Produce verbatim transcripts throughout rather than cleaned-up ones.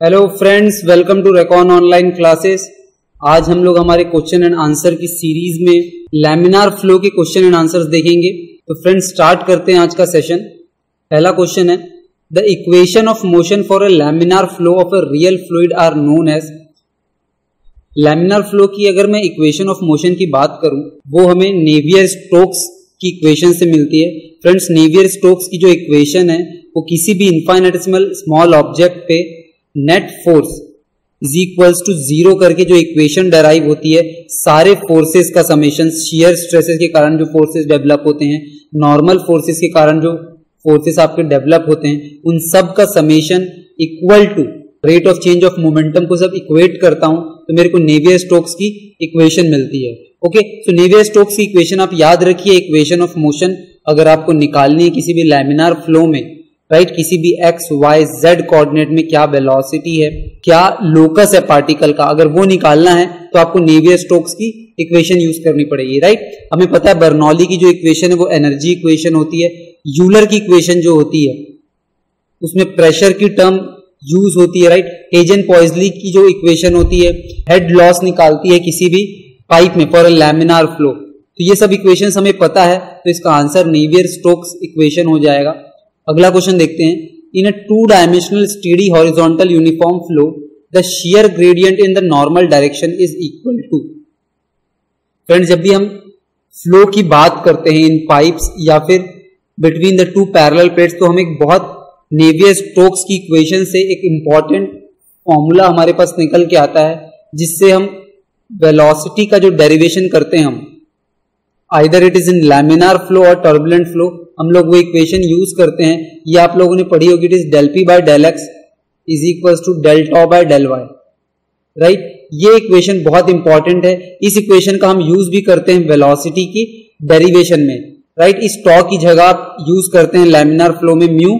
Hello friends, welcome to recon online classes. आज हम लोग हमारे क्वेश्चन एंड आंसर की सीरीज में लैमिनार फ्लो के क्वेश्चन एंड आंसर्स देखेंगे। तो फ्रेंड्स स्टार्ट करते हैं आज का सेशन। पहला क्वेश्चन है, the equation of motion for a laminar flow of a real fluid are known as. Laminar flow की अगर मैं इक्वेशन ऑफ मोशन की बात करूं, वो हमें नेवियर स्टोक्स की इक्वेशन से मिलती है। फ्रेंड्स, नेवियर स्टोक्स की जो इक्वेशन है वो किसी भी इनफाइनेटेसिमल स्मॉल ऑब्जेक्ट पे net force is equals to zero करके जो इक्वेशन डेराइव होती है, सारे फोर्सेस का समेशन, शियर स्ट्रेसेस के कारण जो फोर्सेस डेवलप होते हैं, नॉर्मल फोर्सेस के कारण जो फोर्सेस आपके डेवलप होते हैं, उन सब का summation equal to rate of change of momentum को सब इक्वेट करता हूं तो मेरे को नेवियर स्टोक्स की इक्वेशन मिलती है। ओके, तो नेवियर स्टोक्स की इक्वेशन आप याद रखिए। इक्वेशन ऑफ मोशन अगर आपको निकालनी है किसी भी लैमिनार फ्लो में, राइट right, किसी भी एक्स वाई जेड कोऑर्डिनेट में क्या वेलोसिटी है, क्या लोकस है पार्टिकल का, अगर वो निकालना है तो आपको नेवियर स्टोक्स की इक्वेशन यूज करनी पड़ेगी। Right right? हमें पता है बर्नौली की जो इक्वेशन है वो एनर्जी इक्वेशन होती है। यूलर की इक्वेशन जो होती है उसमें प्रेशर की टर्म यूज होती है। Right right? हेजन-पॉइज़ली की जो इक्वेशन होती है हेड लॉस निकालती है किसी भी पाइप में फॉर अ लैमिनार फ्लो। तो ये सब इक्वेशंस हमें पता है, तो इसका आंसर नेवियर स्टोक्स इक्वेशन हो जाएगा। अगला क्वेश्चन देखते हैं, in a two dimensional steady horizontal uniform flow the shear gradient in the normal direction is equal to. Friends, जब भी हम फ्लो की बात करते हैं इन पाइप्स या फिर between the two parallel plates, तो हम एक बहुत नेवियर स्टोक्स की इक्वेशन से एक इंपॉर्टेंट फॉर्मूला हमारे पास निकल के आता है, जिससे हम वेलोसिटी का जो डेरिवेशन करते हैं, हम either it is in laminar flow और टर्बुलेंट फ्लो, हम लोग वो इक्वेशन यूज करते हैं। ये आप लोगों ने पढ़ी होगी, it is del P by del X is equals to del tau by del Y. Right, ये इक्वेशन बहुत इंपॉर्टेंट है। इस इक्वेशन का हम यूज भी करते हैं वेलोसिटी की डेरिवेशन में। Right right? इस टॉ की जगह आप यूज करते हैं लैमिनार फ्लो में mu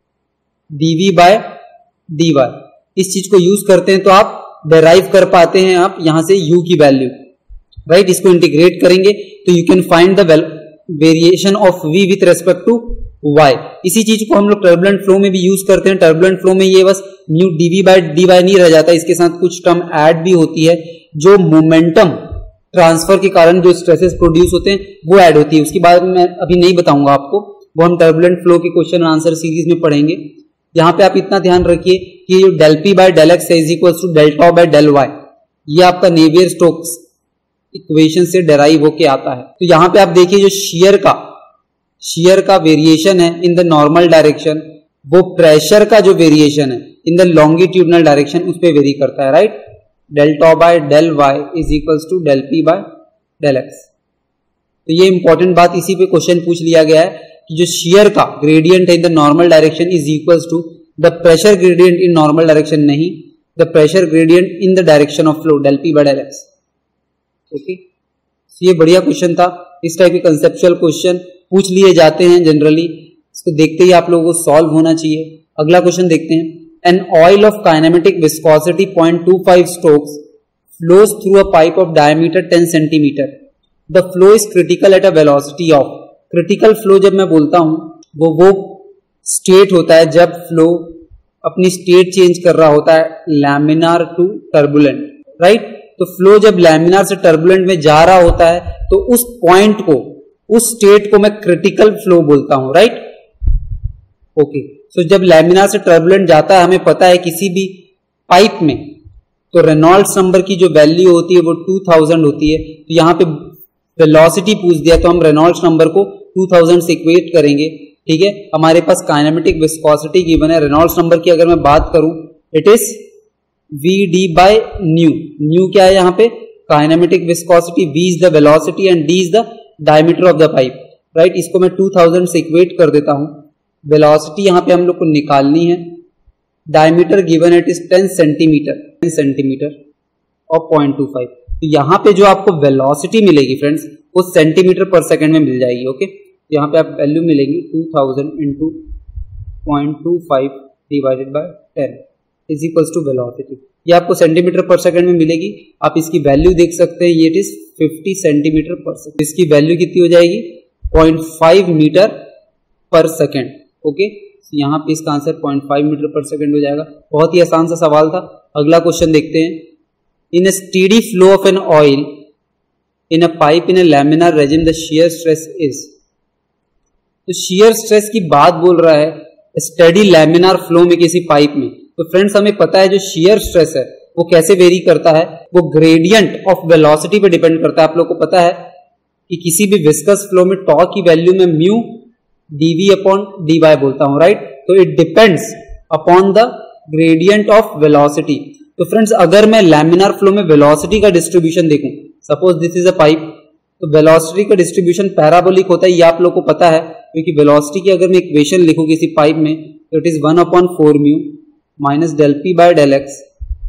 DV by D Y. इस चीज को यूज करते हैं तो आप डेराइव कर पाते हैं आप यहां से u की वैल्यू। Right right? इसको इंटीग्रेट करेंगे तो you can find the variation of v with respect to y। इसी चीज को हम लोग टर्बुलेंट फ्लो में भी यूज करते हैं। टर्बुलेंट फ्लो में ये बस म्यू dv बाय dy नहीं रह जाता, इसके साथ कुछ टर्म ऐड भी होती है, जो मोमेंटम ट्रांसफर के कारण जो स्ट्रेसेस प्रोड्यूस होते हैं वो ऐड होती है। उसके बारे में मैं अभी नहीं बताऊंगा आपको, वो हम टर्बुलेंट फ्लो के क्वेश्चन आंसर सीरीज में पढ़ेंगे। यहाँ पे आप इतना ध्यान रखिए कि जो del P by del X is equal to del tau by del Y, ये आपका नेवियर स्टोक्स इक्वेशन से डेराइव होके आता है। तो यहाँ पे आप देखिए जो शियर का शियर का वेरिएशन है इन द नॉर्मल डायरेक्शन, वो प्रेशर का जो वेरिएशन है इन द लॉन्गिट्यूडनल डायरेक्शन उस पे वेरी करता है। Right, del tau by del Y is equals to del P by del X. तो ये इंपॉर्टेंट बात इसी पे क्वेश्चन पूछ लिया गया है कि जो शियर का ग्रेडियंट है in the normal direction is equals to the pressure gradient in normal direction, नहीं the pressure gradient in the direction of flow, del P by del X. Okay, ये बढ़िया क्वेश्चन था। इस टाइप के conceptual question पूछ लिए जाते हैं जनरली, इसको देखते ही आप लोगों को सॉल्व होना चाहिए। अगला क्वेश्चन देखते हैं, an oil of kinematic viscosity zero point two five strokes flows through a pipe of diameter ten centimetre. The flow is critical at a velocity of. Critical flow जब मैं बोलता हूं वो वो स्टेट होता है जब फ्लो अपनी स्टेट चेंज कर रहा होता है लैमिनार टू टर्बुलेंट। राइट, तो फ्लो जब लैमिनार से टर्बुलेंट में जा रहा होता है तो उस पॉइंट को, उस स्टेट को मैं क्रिटिकल फ्लो बोलता हूं। राइट, ओके, सो जब लैमिनार से टर्बुलेंट जाता है, हमें पता है किसी भी पाइप में, तो रेनॉल्ड्स नंबर की जो वैल्यू होती है वो टू थाउजेंड होती है। तो यहां पे वेलोसिटी पूछ दिया तो हम रेनॉल्ड्स नंबर को टू थाउजेंड से इक्वेट करेंगे। ठीक है, हमारे पास काइनेमेटिक विस्कोसिटी गिवन है। रेनॉल्ड्स नंबर की अगर मैं बात करूं, it is V d by nu. Nu क्या है यहाँ पे? Kinematic viscosity, V is the velocity and D is the diameter of the pipe. Right, इसको मैं टू थाउजेंड से इक्वेट कर देता हूं। वेलोसिटी यहाँ पे हम लोग को निकालनी है, diameter given it is ten centimetre ten centimetre और zero point two five। तो यहाँ पे जो आपको वेलोसिटी मिलेगी फ्रेंड्स वो सेंटीमीटर पर सेकेंड में मिल जाएगी। ओके, यहाँ पे आप वैल्यू मिलेगी two thousand into point two five divided by ten is equals to velocity. ये आपको सेंटीमीटर पर सेकंड में मिलेगी। आप इसकी वैल्यू देख सकते हैं, ये it is fifty centimetre per second. इसकी वैल्यू कितनी हो जाएगी? zero point five metre per second. Okay, यहाँ पे इसका answer point five metre per second हो जाएगा। बहुत ही आसान सा सवाल था। अगला क्वेश्चन देखते हैं। In a steady flow of an oil in a pipe in a laminar regime the shear stress is. तो शियर स्ट्रेस की बात बोल रहा है स्टेडी लैमिनार फ्लो में किसी पाइप में। तो फ्रेंड्स हमें पता है जो शियर स्ट्रेस है वो कैसे वेरी करता है, वो ग्रेडियंट ऑफ वेलोसिटी पे डिपेंड करता है। आप लोग को पता है कि किसी भी विस्कस फ्लो में टॉ की वैल्यू में mu D V upon D Y बोलता हूं, राइट। तो it depends upon the gradient of velocity. तो फ्रेंड्स अगर मैं लैमिनार फ्लो में वेलोसिटी का डिस्ट्रीब्यूशन देखूं, suppose this is a pipe, तो वेलोसिटी का डिस्ट्रीब्यूशन पैराबोलिक होता है, ये आप लोग को पता है, क्योंकि वेलोसिटी की अगर मैं इक्वेशन लिखूं किसी पाइप में तो it is one upon four mu minus del P by del x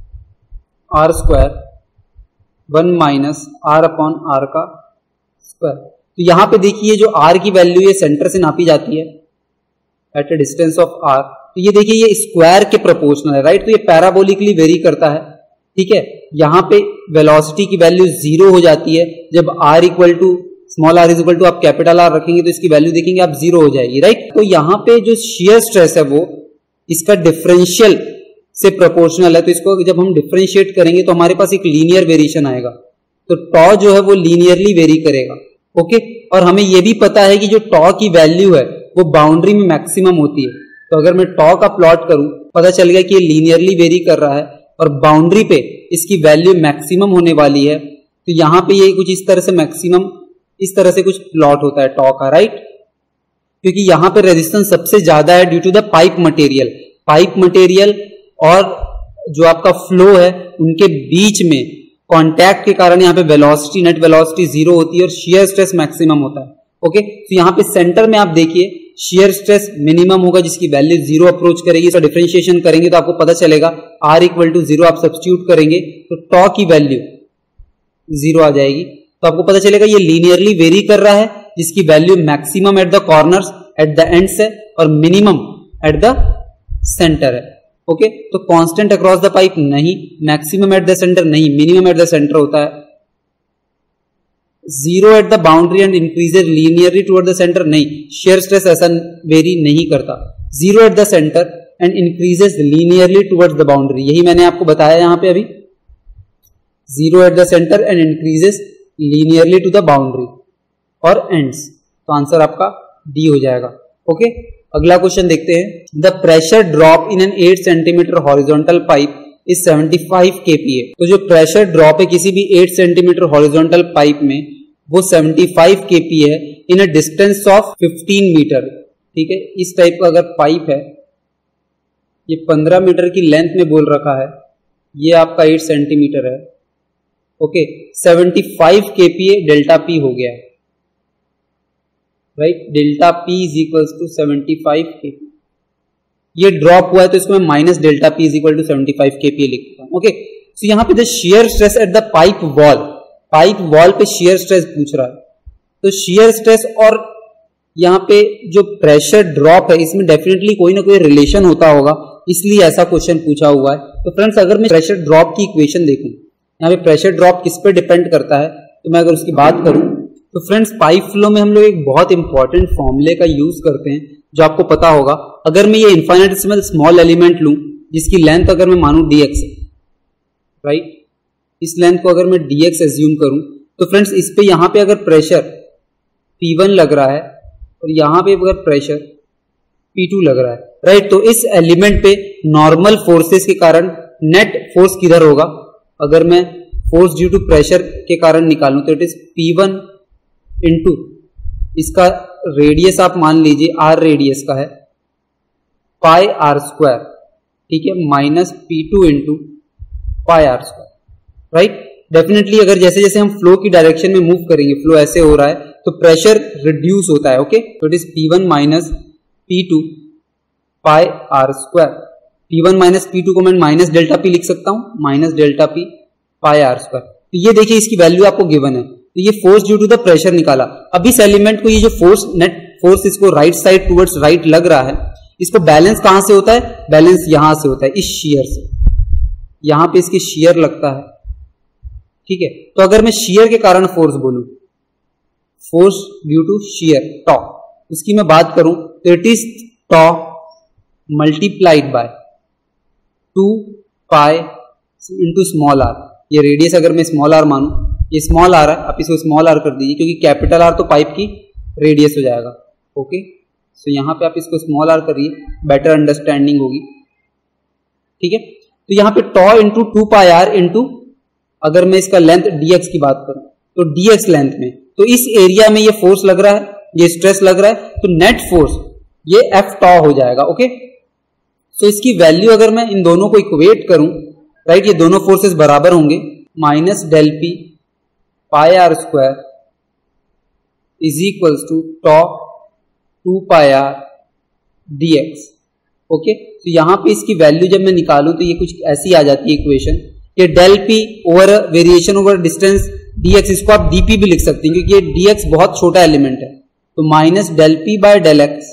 R square one minus R upon R का स्क्वायर। तो यहां पे देखिए जो आर की वैल्यू ये सेंटर से नापी जाती है at a distance of R, तो ये देखिए ये स्क्वायर के प्रोपोर्शनल है, राइट। तो ये पैराबोलिकली वेरी करता है, ठीक है। यहाँ पे वेलोसिटी की वैल्यू जीरो हो जाती है जब R equal to small R is equal to आप कैपिटल आर रखेंगे तो इसकी वैल्यू देखेंगे आप जीरो हो जाएगी, राइट। तो यहाँ पे जो शियर स्ट्रेस है वो इसका डिफरेंशियल से प्रोपोर्शनल है। तो इसको जब हम डिफरेंशिएट करेंगे तो हमारे पास एक लीनियर वेरिएशन आएगा। तो टॉ जो है वो लीनियरली वेरी करेगा, ओके। और हमें ये भी पता है कि जो टॉ की वैल्यू है वो बाउंड्री में मैक्सिमम होती है। तो अगर मैं टॉ का प्लॉट करूं पता चल गया कि ये लीनियरली वेरी कर रहा है और बाउंड्री पे इसकी वैल्यू मैक्सिमम होने वाली है। तो यहां पे ये कुछ इस तरह से मैक्सिमम इस तरह से कुछ प्लॉट होता है टॉ का, राइट। क्योंकि यहां पे रेजिस्टेंस सबसे ज्यादा है due to the pipe material. Pipe material और जो आपका फ्लो है उनके बीच में कांटेक्ट के कारण यहाँ पे वेलोसिटी नेट वेलोसिटी जीरो होती है और शियर स्ट्रेस मैक्सिमम होता है, ओके। तो यहाँ पे सेंटर में आप देखिए शियर स्ट्रेस मिनिमम होगा जिसकी वैल्यू जीरो अप्रोच करेगी। इसका डिफरेंशिएशन करेंगे तो आपको पता चलेगा आर इक्वल टू जीरो आप सब्स्टिट्यूट करेंगे तो टॉ की वैल्यू जीरो आ जाएगी। तो आपको पता चलेगा ये लीनियरली वेरी कर रहा है जिसकी value maximum at the corners at the ends है और मिनिमम एट द सेंटर है, ओके। तो कांस्टेंट अक्रॉस द पाइप नहीं, मैक्सिमम एट द सेंटर नहीं, मिनिमम एट द सेंटर होता है। Zero at the boundary and increases linearly toward the centre नहीं, shear stress ऐसा वेरी नहीं करता। Zero at the centre and increases linearly towards the boundary, यही मैंने आपको बताया यहां पे अभी। Zero at the centre and increases linearly to the boundary और एंड्स। तो आंसर आपका डी हो जाएगा, ओके। अगला क्वेश्चन देखते हैं। The pressure drop in an eight centimetre horizontal pipe is seventy five K P A. तो जो प्रेशर ड्रॉप है किसी भी एट सेंटीमीटर हॉरिजॉन्टल पाइप में वो सेवेंटी फाइव के पी है in a distance of fifteen metre, ठीक है। इस टाइप का अगर पाइप है, ये पंद्रह मीटर की लेंथ में बोल रखा है, ये आपका एट सेंटीमीटर है, okay. Seventy five K P A delta P हो गया, right. Delta P is equal to seventy five K P. ये ड्रॉप हुआ है तो इसको मैं minus delta P is equal to seventy five K P लिखता हूं, ओके। सो यहां पे the shear stress at the pipe wall, pipe wall पे शियर स्ट्रेस पूछ रहा है। तो शियर स्ट्रेस और यहाँ पे जो प्रेशर ड्रॉप है इसमें डेफिनेटली कोई ना कोई रिलेशन होता होगा, इसलिए ऐसा क्वेश्चन पूछा हुआ है। तो फ्रेंड्स अगर मैं प्रेशर ड्रॉप की इक्वेशन देखूं, यहाँ पे प्रेशर ड्रॉप किस पे डिपेंड करता है, तो मैं अगर उसकी बात करूं तो फ्रेंड्स पाइप फ्लो में हम लोग एक बहुत इंपॉर्टेंट फॉर्मूले का यूज करते हैं जो आपको पता होगा। अगर मैं ये इनफाइनेटेसिमल स्मॉल एलिमेंट लूं जिसकी लेंथ अगर मैं मानूं dx, राइट, इस लेंथ को अगर मैं dx एज्यूम करूं तो फ्रेंड्स इस पे यहां पे अगर प्रेशर पी वन लग रहा है और यहां पे अगर प्रेशर पी टू लग रहा है, राइट। तो इस एलिमेंट पे नॉर्मल फोर्सेस के कारण नेट फोर्स किधर होगा, अगर मैं फोर्स ड्यू टू प्रेशर के कारण निकालूं तो it is P one into इसका रेडियस आप मान लीजिए आर रेडियस का है पाई आर स्क्वायर, ठीक है, minus P two into pi R square, right. Definitely अगर जैसे जैसे हम फ्लो की डायरेक्शन में मूव करेंगे, फ्लो ऐसे हो रहा है तो प्रेशर रिड्यूस होता है, ओके। तो it is P one minus P two pi R square. P one minus P two को मैं माइनस डेल्टा पी लिख सकता हूं, minus delta P pi R square. तो ये देखिए इसकी वैल्यू आपको गिवन है, तो ये force due to the pressure निकाला। अब इस एलिमेंट को ये जो फोर्स नेट फोर्स इसको राइट साइड टुवर्ड्स राइट लग रहा है, इसको बैलेंस कहां से होता है, बैलेंस यहां से होता है, इस शियर से। यहां पे इसकी शियर लगता है, ठीक है। तो अगर मैं शियर के कारण फोर्स बोलूं, force due to shear tau, उसकी मैं बात करूं तो it is tau multiplied by two pi into small R. ये रेडियस अगर मैं स्मॉल आर मानूं, ये स्मॉल आर है, आप इसको स्मॉल आर कर दीजिए क्योंकि कैपिटल आर तो पाइप की रेडियस हो जाएगा। ओके, सो यहाँ पे आप इसको स्मॉल आर करिए, बेटर अंडरस्टैंडिंग होगी। ठीक है, तो यहाँ पे tau into two pi R into, अगर मैं इसका लेंथ dx की बात करूं तो dx लेंथ में, तो इस एरिया में ये फोर्स लग रहा है, ये स्ट्रेस लग रहा है, तो नेट फोर्स ये एफ टॉ हो जाएगा। ओके, सो इसकी वैल्यू अगर मैं इन दोनों को इक्वेट करूं, राइट, ये दोनों फोर्सेस बराबर होंगे, minus del P pi R square is equals to tau two pi R D X. Okay, तो यहां पे इसकी वैल्यू जब मैं निकालूं तो ये कुछ ऐसी आ जाती है इक्वेशन, ये del P over variation over distance dx, इसको आप dp भी लिख सकते हैं क्योंकि ये dx बहुत छोटा एलिमेंट है, तो minus del P by del x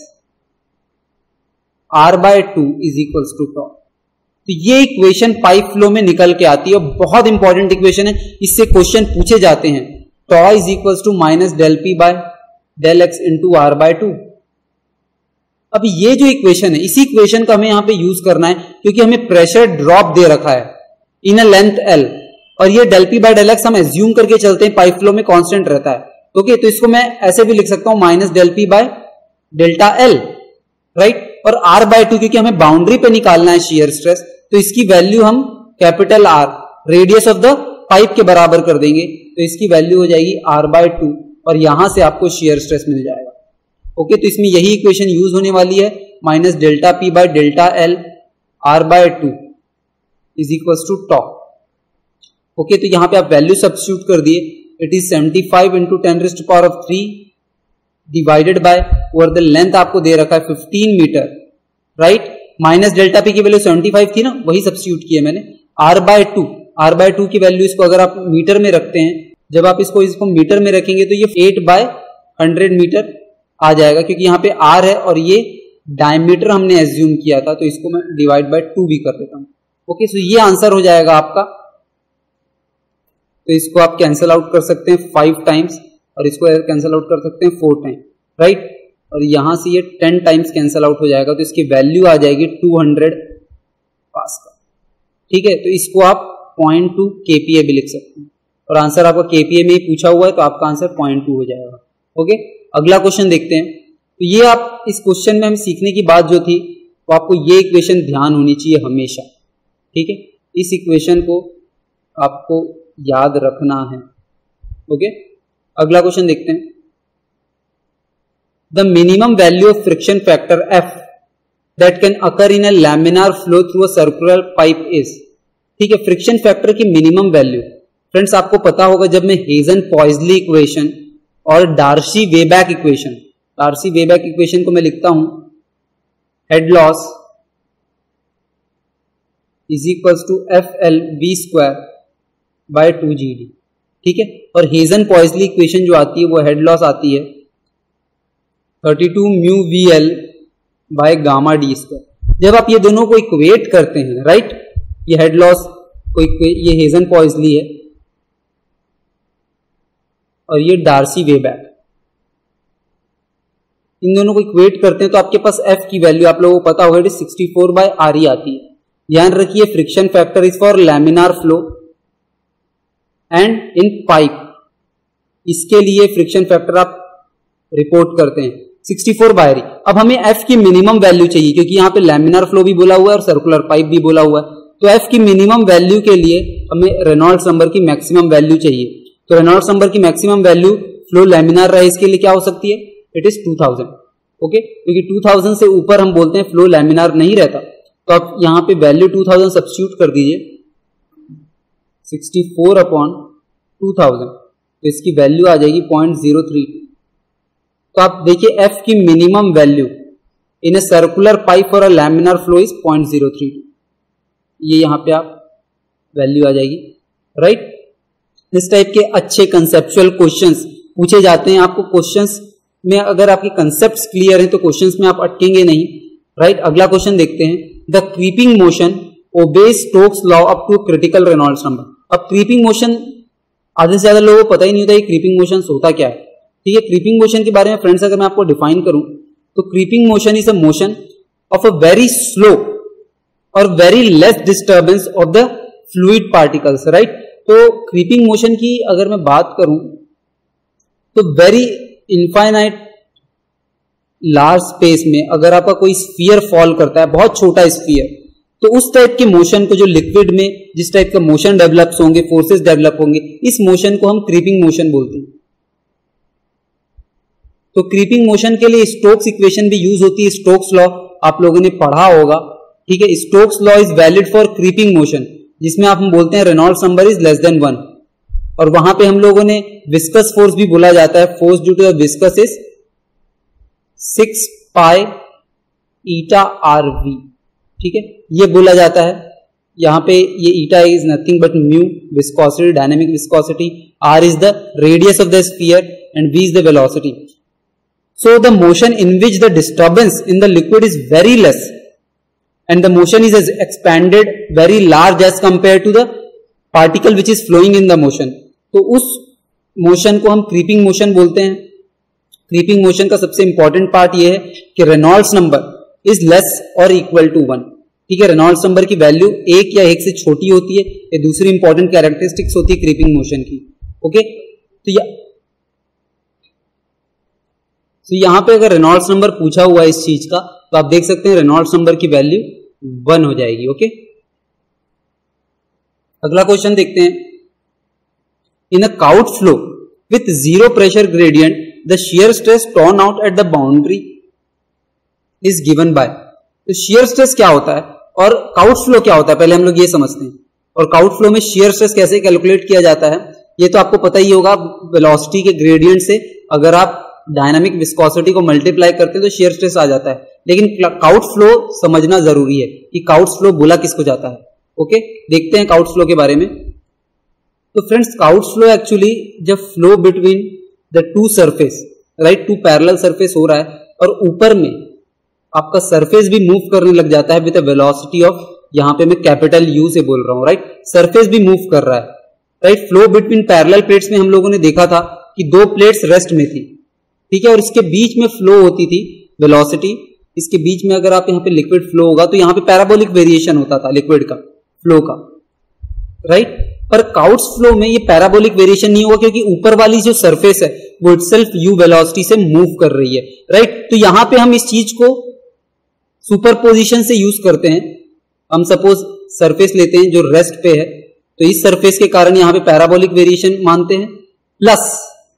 are by two is equals to tau. तो ये इक्वेशन पाइप फ्लो में निकल के आती है, बहुत इंपॉर्टेंट इक्वेशन है, इससे क्वेश्चन पूछे जाते हैं। Tau is equals to minus del P by del x into R by two. अब ये जो इक्वेशन है, इसी इक्वेशन का हमें यहां पे यूज करना है क्योंकि हमें प्रेशर ड्रॉप दे रखा है इन अ लेंथ एल, और ये del P by del X हम एज्यूम करके चलते हैं पाइप फ्लो में कांस्टेंट रहता है। ओके, तो इसको मैं ऐसे भी लिख सकता हूं, minus del P by delta L, right, और आर बाय टू क्योंकि हमें बाउंड्री पे निकालना है शियर स्ट्रेस, तो इसकी वैल्यू हम capital R radius of the pipe के बराबर कर देंगे, तो इसकी वैल्यू हो जाएगी आर बाय टू, और यहां से आपको शियर स्ट्रेस मिल जाएगा। ओके, तो इसमें यही इक्वेशन यूज होने वाली है, minus delta P by delta L R by two is equals to tau. Okay, तो यहां पे आप वैल्यू सब्स्टिट्यूट कर दिए, it is seventy five into ten raised to power of three divided by over the length आपको दे रखा है fifteen metre, right, minus delta P की वैल्यू सेवेंटी फाइव थी ना, वही सब्स्टिट्यूट किया मैंने, R by two, R by two की वैल्यू इसको अगर आप मीटर में रखते हैं, जब आप इसको इसको मीटर में रखेंगे तो ये एट बाय हंड्रेड मीटर आ जाएगा क्योंकि यहाँ पे आर है और ये डायमीटर हमने एज्यूम किया था, तो इसको मैं डिवाइड बाय टू भी कर देता हूं। ओके, सो ये आंसर हो जाएगा आपका, तो इसको आप कैंसिल आउट कर सकते हैं फाइव टाइम्स और इसको कैंसिल आउट कर सकते हैं फोर टाइम, राइट, और यहां से ये टेन टाइम्स कैंसिल आउट हो जाएगा, तो इसकी वैल्यू आ जाएगी टू हंड्रेड पास्कल। ठीक है, तो इसको आप पॉइंट टू केपीए भी लिख सकते हैं, और आंसर आपका केपीए में ही पूछा हुआ है तो आपका आंसर पॉइंट टू हो जाएगा। ओके, अगला क्वेश्चन देखते हैं। तो ये आप इस क्वेश्चन में हम सीखने की बात जो थी वो आपको ये इक्वेशन ध्यान होनी चाहिए हमेशा। ठीक है, इस इक्वेशन को आपको याद रखना है। ओके, अगला क्वेश्चन देखते हैं। The minimum value of friction factor F that can occur in a laminar flow through a circular pipe is. ठीक है, फ्रिक्शन फैक्टर की मिनिमम वैल्यू, फ्रेंड्स आपको पता होगा जब मैं हेजन पॉइजली इक्वेशन और डार्सी वेबैक इक्वेशन, डार्सी वेबैक इक्वेशन को मैं लिखता हूं, head loss is equals to F L V square by two G D. ठीक है, और हेजन पॉइजली इक्वेशन जो आती है वो हेड लॉस आती है thirty two mu V L by gamma D square. जब आप ये दोनों को इक्वेट करते हैं, राइट, ये हेड लॉस को, ये हेजन पॉइजली है और ये डार्सी वेबैक, इन दोनों को इक्वेट करते हैं तो आपके पास एफ की वैल्यू आप लोगों को पता होगा sixty four by R E आती है। ध्यान रखिए, friction factor is for laminar flow and in pipe, इसके लिए फ्रिक्शन फैक्टर आप रिपोर्ट करते हैं sixty four by R E. अब हमें एफ की मिनिमम वैल्यू चाहिए क्योंकि यहां पे लैमिनार फ्लो भी बोला हुआ है और सर्कुलर पाइप भी बोला हुआ है, तो एफ की मिनिमम वैल्यू के लिए हमें रेनॉल्ड्स नंबर की मैक्सिमम वैल्यू चाहिए। तो रेनॉल्ड्स नंबर की मैक्सिमम वैल्यू फ्लो लैमिनार रहे इसके लिए क्या हो सकती है, it is two thousand. Okay, क्योंकि टू थाउजेंड से ऊपर हम बोलते हैं फ्लो लैमिनार नहीं रहता, तो आप यहां पे वैल्यू टू थाउजेंड सब्स्टिट्यूट कर दीजिए, sixty four upon two thousand, तो इसकी वैल्यू आ जाएगी पॉइंट जीरो थ्री। तो आप देखिए एफ की minimum value in a circular pipe for a laminar flow is point zero three, ये यहां पे आप वैल्यू आ जाएगी, राइट। इस टाइप के अच्छे कंसेप्चुअल क्वेश्चंस पूछे जाते हैं। आपको क्वेश्चंस में अगर आपके कंसेप्ट्स क्लियर हैं तो क्वेश्चंस में आप अटकेंगे नहीं, राइट। अगला क्वेश्चन देखते हैं। The creeping motion obeys Stokes law up to critical Reynolds number. अब क्रीपिंग मोशन आधे से ज्यादा लोगों को पता ही नहीं होता है क्रीपिंग मोशन होता क्या है। ठीक है, क्रीपिंग मोशन के बारे में फ्रेंड्स अगर मैं आपको डिफाइन करूं तो creeping motion is a motion of a very slow और very less disturbance of the fluid particles, right. तो क्रीपिंग मोशन की अगर मैं बात करूं तो वेरी इनफाइनाइट लार्ज स्पेस में अगर आपका कोई स्फीयर फॉल करता है, बहुत छोटा स्फीयर, तो उस टाइप के मोशन को जो लिक्विड में जिस टाइप का मोशन डेवलप होंगे, फोर्सेस डेवलप होंगे, इस मोशन को हम क्रीपिंग मोशन बोलते हैं। तो क्रीपिंग मोशन के लिए स्टोक्स इक्वेशन भी यूज होती है। स्टोक्स लॉ आप लोगों ने पढ़ा होगा, ठीक है। Stokes law is valid for creeping motion, जिसमें आप हम बोलते हैं Reynolds number is less than one, और वहां पे हम लोगों ने विस्कस फोर्स भी बोला जाता है। Force due to the viscous is six pi eta R V, ठीक है, ये बोला जाता है। यहां पे ये eta is nothing but mu viscosity, dynamic viscosity, R is the radius of the sphere and V is the velocity. So the motion in which the disturbance in the liquid is very less and the motion is expanded very large as compared to the particle which is flowing in the motion, तो उस motion को हम creeping motion बोलते हैं। Creeping motion का सबसे important part ये है कि रेनॉल्ड्स नंबर इज लेस और इक्वल टू वन, ठीक है। रेनॉल्ड्स नंबर की वैल्यू एक या एक से छोटी होती है, ये दूसरी इंपॉर्टेंट कैरेक्टरिस्टिक्स होती है क्रीपिंग मोशन की, ओके। तो या तो यहां पे अगर रेनॉल्ड्स नंबर पूछा हुआ है इस चीज का, तो आप देख सकते हैं रेनॉल्ड्स नंबर की वैल्यू वन हो जाएगी, ओके। अगला क्वेश्चन देखते हैं। In a Couette flow with zero pressure gradient the shear stress turned out at the boundary is given by. तो शियर स्ट्रेस क्या होता है और काउट फ्लो क्या होता है, पहले हम लोग ये समझते हैं। और काउट फ्लो में शियर स्ट्रेस कैसे कैलकुलेट किया जाता है ये तो आपको पता ही होगा। वेलोसिटी के ग्रेडियंट से अगर आप डायनामिक विस्कोसिटी को मल्टीप्लाई करते हैं तो शियर स्ट्रेस आ जाता है। लेकिन काउट फ्लो समझना जरूरी है कि काउट फ्लो बोला किसको जाता है, ओके। देखते हैं काउट फ्लो के बारे में। तो फ्रेंड्स, काउट फ्लो एक्चुअली जब flow between the two surface, right, two parallel surface हो रहा है और ऊपर में आपका सरफेस भी मूव करने लग जाता है विद अ वेलोसिटी ऑफ, यहां पे मैं कैपिटल यू से बोल रहा हूं, राइट, सरफेस भी मूव कर रहा है, right. Flow between parallel plates में हम लोगों ने देखा था कि दो प्लेट्स रेस्ट में थी, ठीक है, और इसके बीच में फ्लो होती थी वेलोसिटी। इसके बीच में अगर आप यहाँ पे लिक्विड फ्लो होगा तो यहाँ पे पैराबोलिक वेरिएशन होता था लिक्विड का फ्लो का, राइट। पर काउट्स फ्लो में ये पैराबोलिक वेरिएशन नहीं होगा क्योंकि ऊपर वाली जो सरफेस है वो इटसेल्फ यू वेलोसिटी से मूव कर रही है, राइट। तो यहां पे हम इस चीज को सुपरपोजिशन से यूज करते हैं। हम सपोज सरफेस लेते हैं जो रेस्ट पे है, तो इस सरफेस के कारण यहां पे पैराबोलिक वेरिएशन मानते हैं, प्लस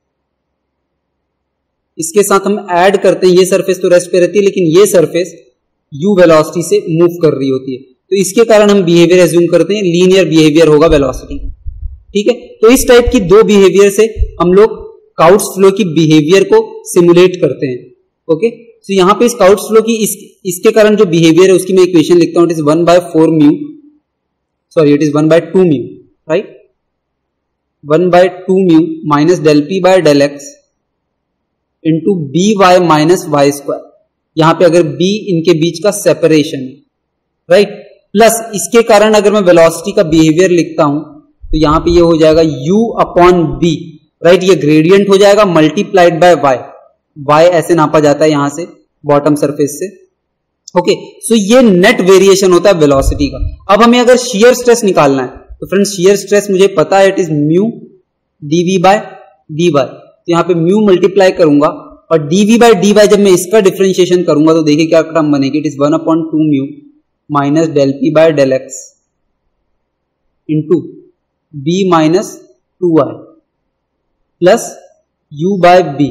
इसके साथ हम ऐड करते हैं, ये सरफेस तो रेस्ट पे रहती है लेकिन ये सरफेस यू वेलोसिटी से मूव कर रही होती है, तो इसके कारण हम बिहेवियर एज्यूम करते हैं लीनियर बिहेवियर होगा वेलोसिटी, ठीक है। तो इस टाइप की दो बिहेवियर से हम लोग काउट्स फ्लो की बिहेवियर को सिमुलेट करते हैं, ओके। तो यहां पे इस काउट्स फ्लो की इस, इसके कारण जो बिहेवियर है उसकी मैं इक्वेशन लिखता हूं, it is one by four mu, sorry it is one by two mu, right, one by two mu minus del P by del x into B Y minus Y square. यहां पे अगर B इनके बीच का separation है, right, plus इसके कारण अगर मैं वेलोसिटी का बिहेवियर लिखता हूं तो यहां पे ये हो जाएगा u अपॉन बी, राइट, ये ग्रेडियंट हो जाएगा मल्टीप्लाइड बाय y, y ऐसे नापा जाता है यहां से बॉटम सरफेस से, ओके। सो ये नेट वेरिएशन होता है वेलोसिटी का। अब हमें अगर शियर स्ट्रेस निकालना है तो फ्रेंड्स शियर स्ट्रेस मुझे पता है it is mu DV by D Y, तो यहां पे म्यू मल्टीप्लाई करूंगा और डीवी बाय डी वाई जब मैं इसका डिफरेंशिएशन करूंगा तो देखिए क्या टर्म बनेगी, it is one upon two mu minus del P by del x into B minus two Y plus U by B,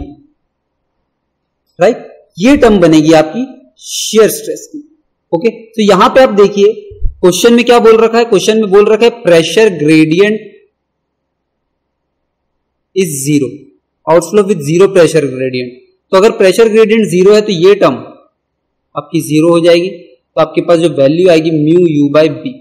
right, ये टर्म बनेगी आपकी शियर स्ट्रेस की, ओके। तो यहां पे आप देखिए क्वेश्चन में क्या बोल रखा है, क्वेश्चन में बोल रखा है pressure gradient is zero, outflow with zero pressure gradient. तो अगर प्रेशर ग्रेडियंट जीरो है तो ये टर्म आपकी जीरो हो जाएगी, तो आपके पास जो वैल्यू आएगी mu U by B,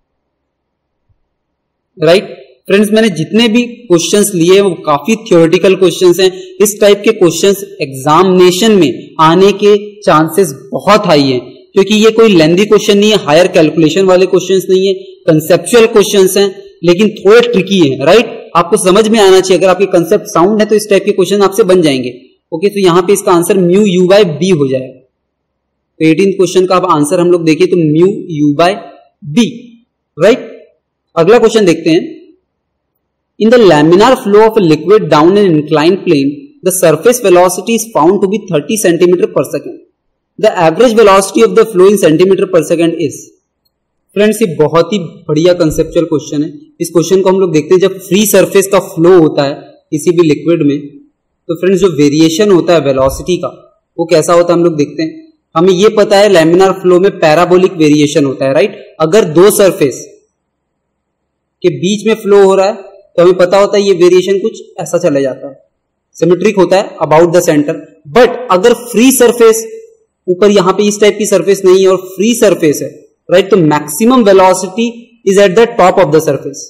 right. Friends, मैंने जितने भी क्वेश्चंस लिए वो काफी थ्योरेटिकल क्वेश्चंस हैं। इस टाइप के क्वेश्चंस एग्जामिनेशन में आने के चांसेस बहुत हाई हैं क्योंकि ये कोई लेंथी क्वेश्चन नहीं है, हायर कैलकुलेशन वाले क्वेश्चंस नहीं है, कंसेप्चुअल क्वेश्चंस हैं लेकिन थोड़े ट्रिकी हैं, राइट। आपको समझ में आना चाहिए, अगर आपके कंसेप्ट साउंड है तो इस टाइप के क्वेश्चन आपसे बन जाएंगे, ओके। तो यहां पे इसका answer mu U by B हो जाएगा, तो एटीन्थ क्वेश्चन का अब आंसर हम लोग देखें तो mu U by B, right. अगला क्वेश्चन देखते हैं। In the laminar flow of a liquid down an inclined plane the surface velocity is found to be thirty centimetre per second. The average velocity of the flow in centimetre per second is. Friends ये बहुत ही बढ़िया conceptual question है। इस question को हम लोग देखते हैं जब फ्री सरफेस का फ्लो होता है किसी भी लिक्विड में, तो फ्रेंड्स जो वेरिएशन होता है वेलोसिटी का वो कैसा होता है हम लोग देखते हैं। हमें ये पता है लैमिनार फ्लो में पैराबोलिक वेरिएशन होता है, राइट। अगर दो सरफेस के बीच में फ्लो हो रहा है तो हमें पता होता है ये वेरिएशन कुछ ऐसा चले जाता है, सिमेट्रिक होता है अबाउट द सेंटर। बट अगर फ्री सरफेस, ऊपर यहां पे इस टाइप की सरफेस नहीं है और फ्री सरफेस है, राइट, तो maximum velocity is at the top of the surface,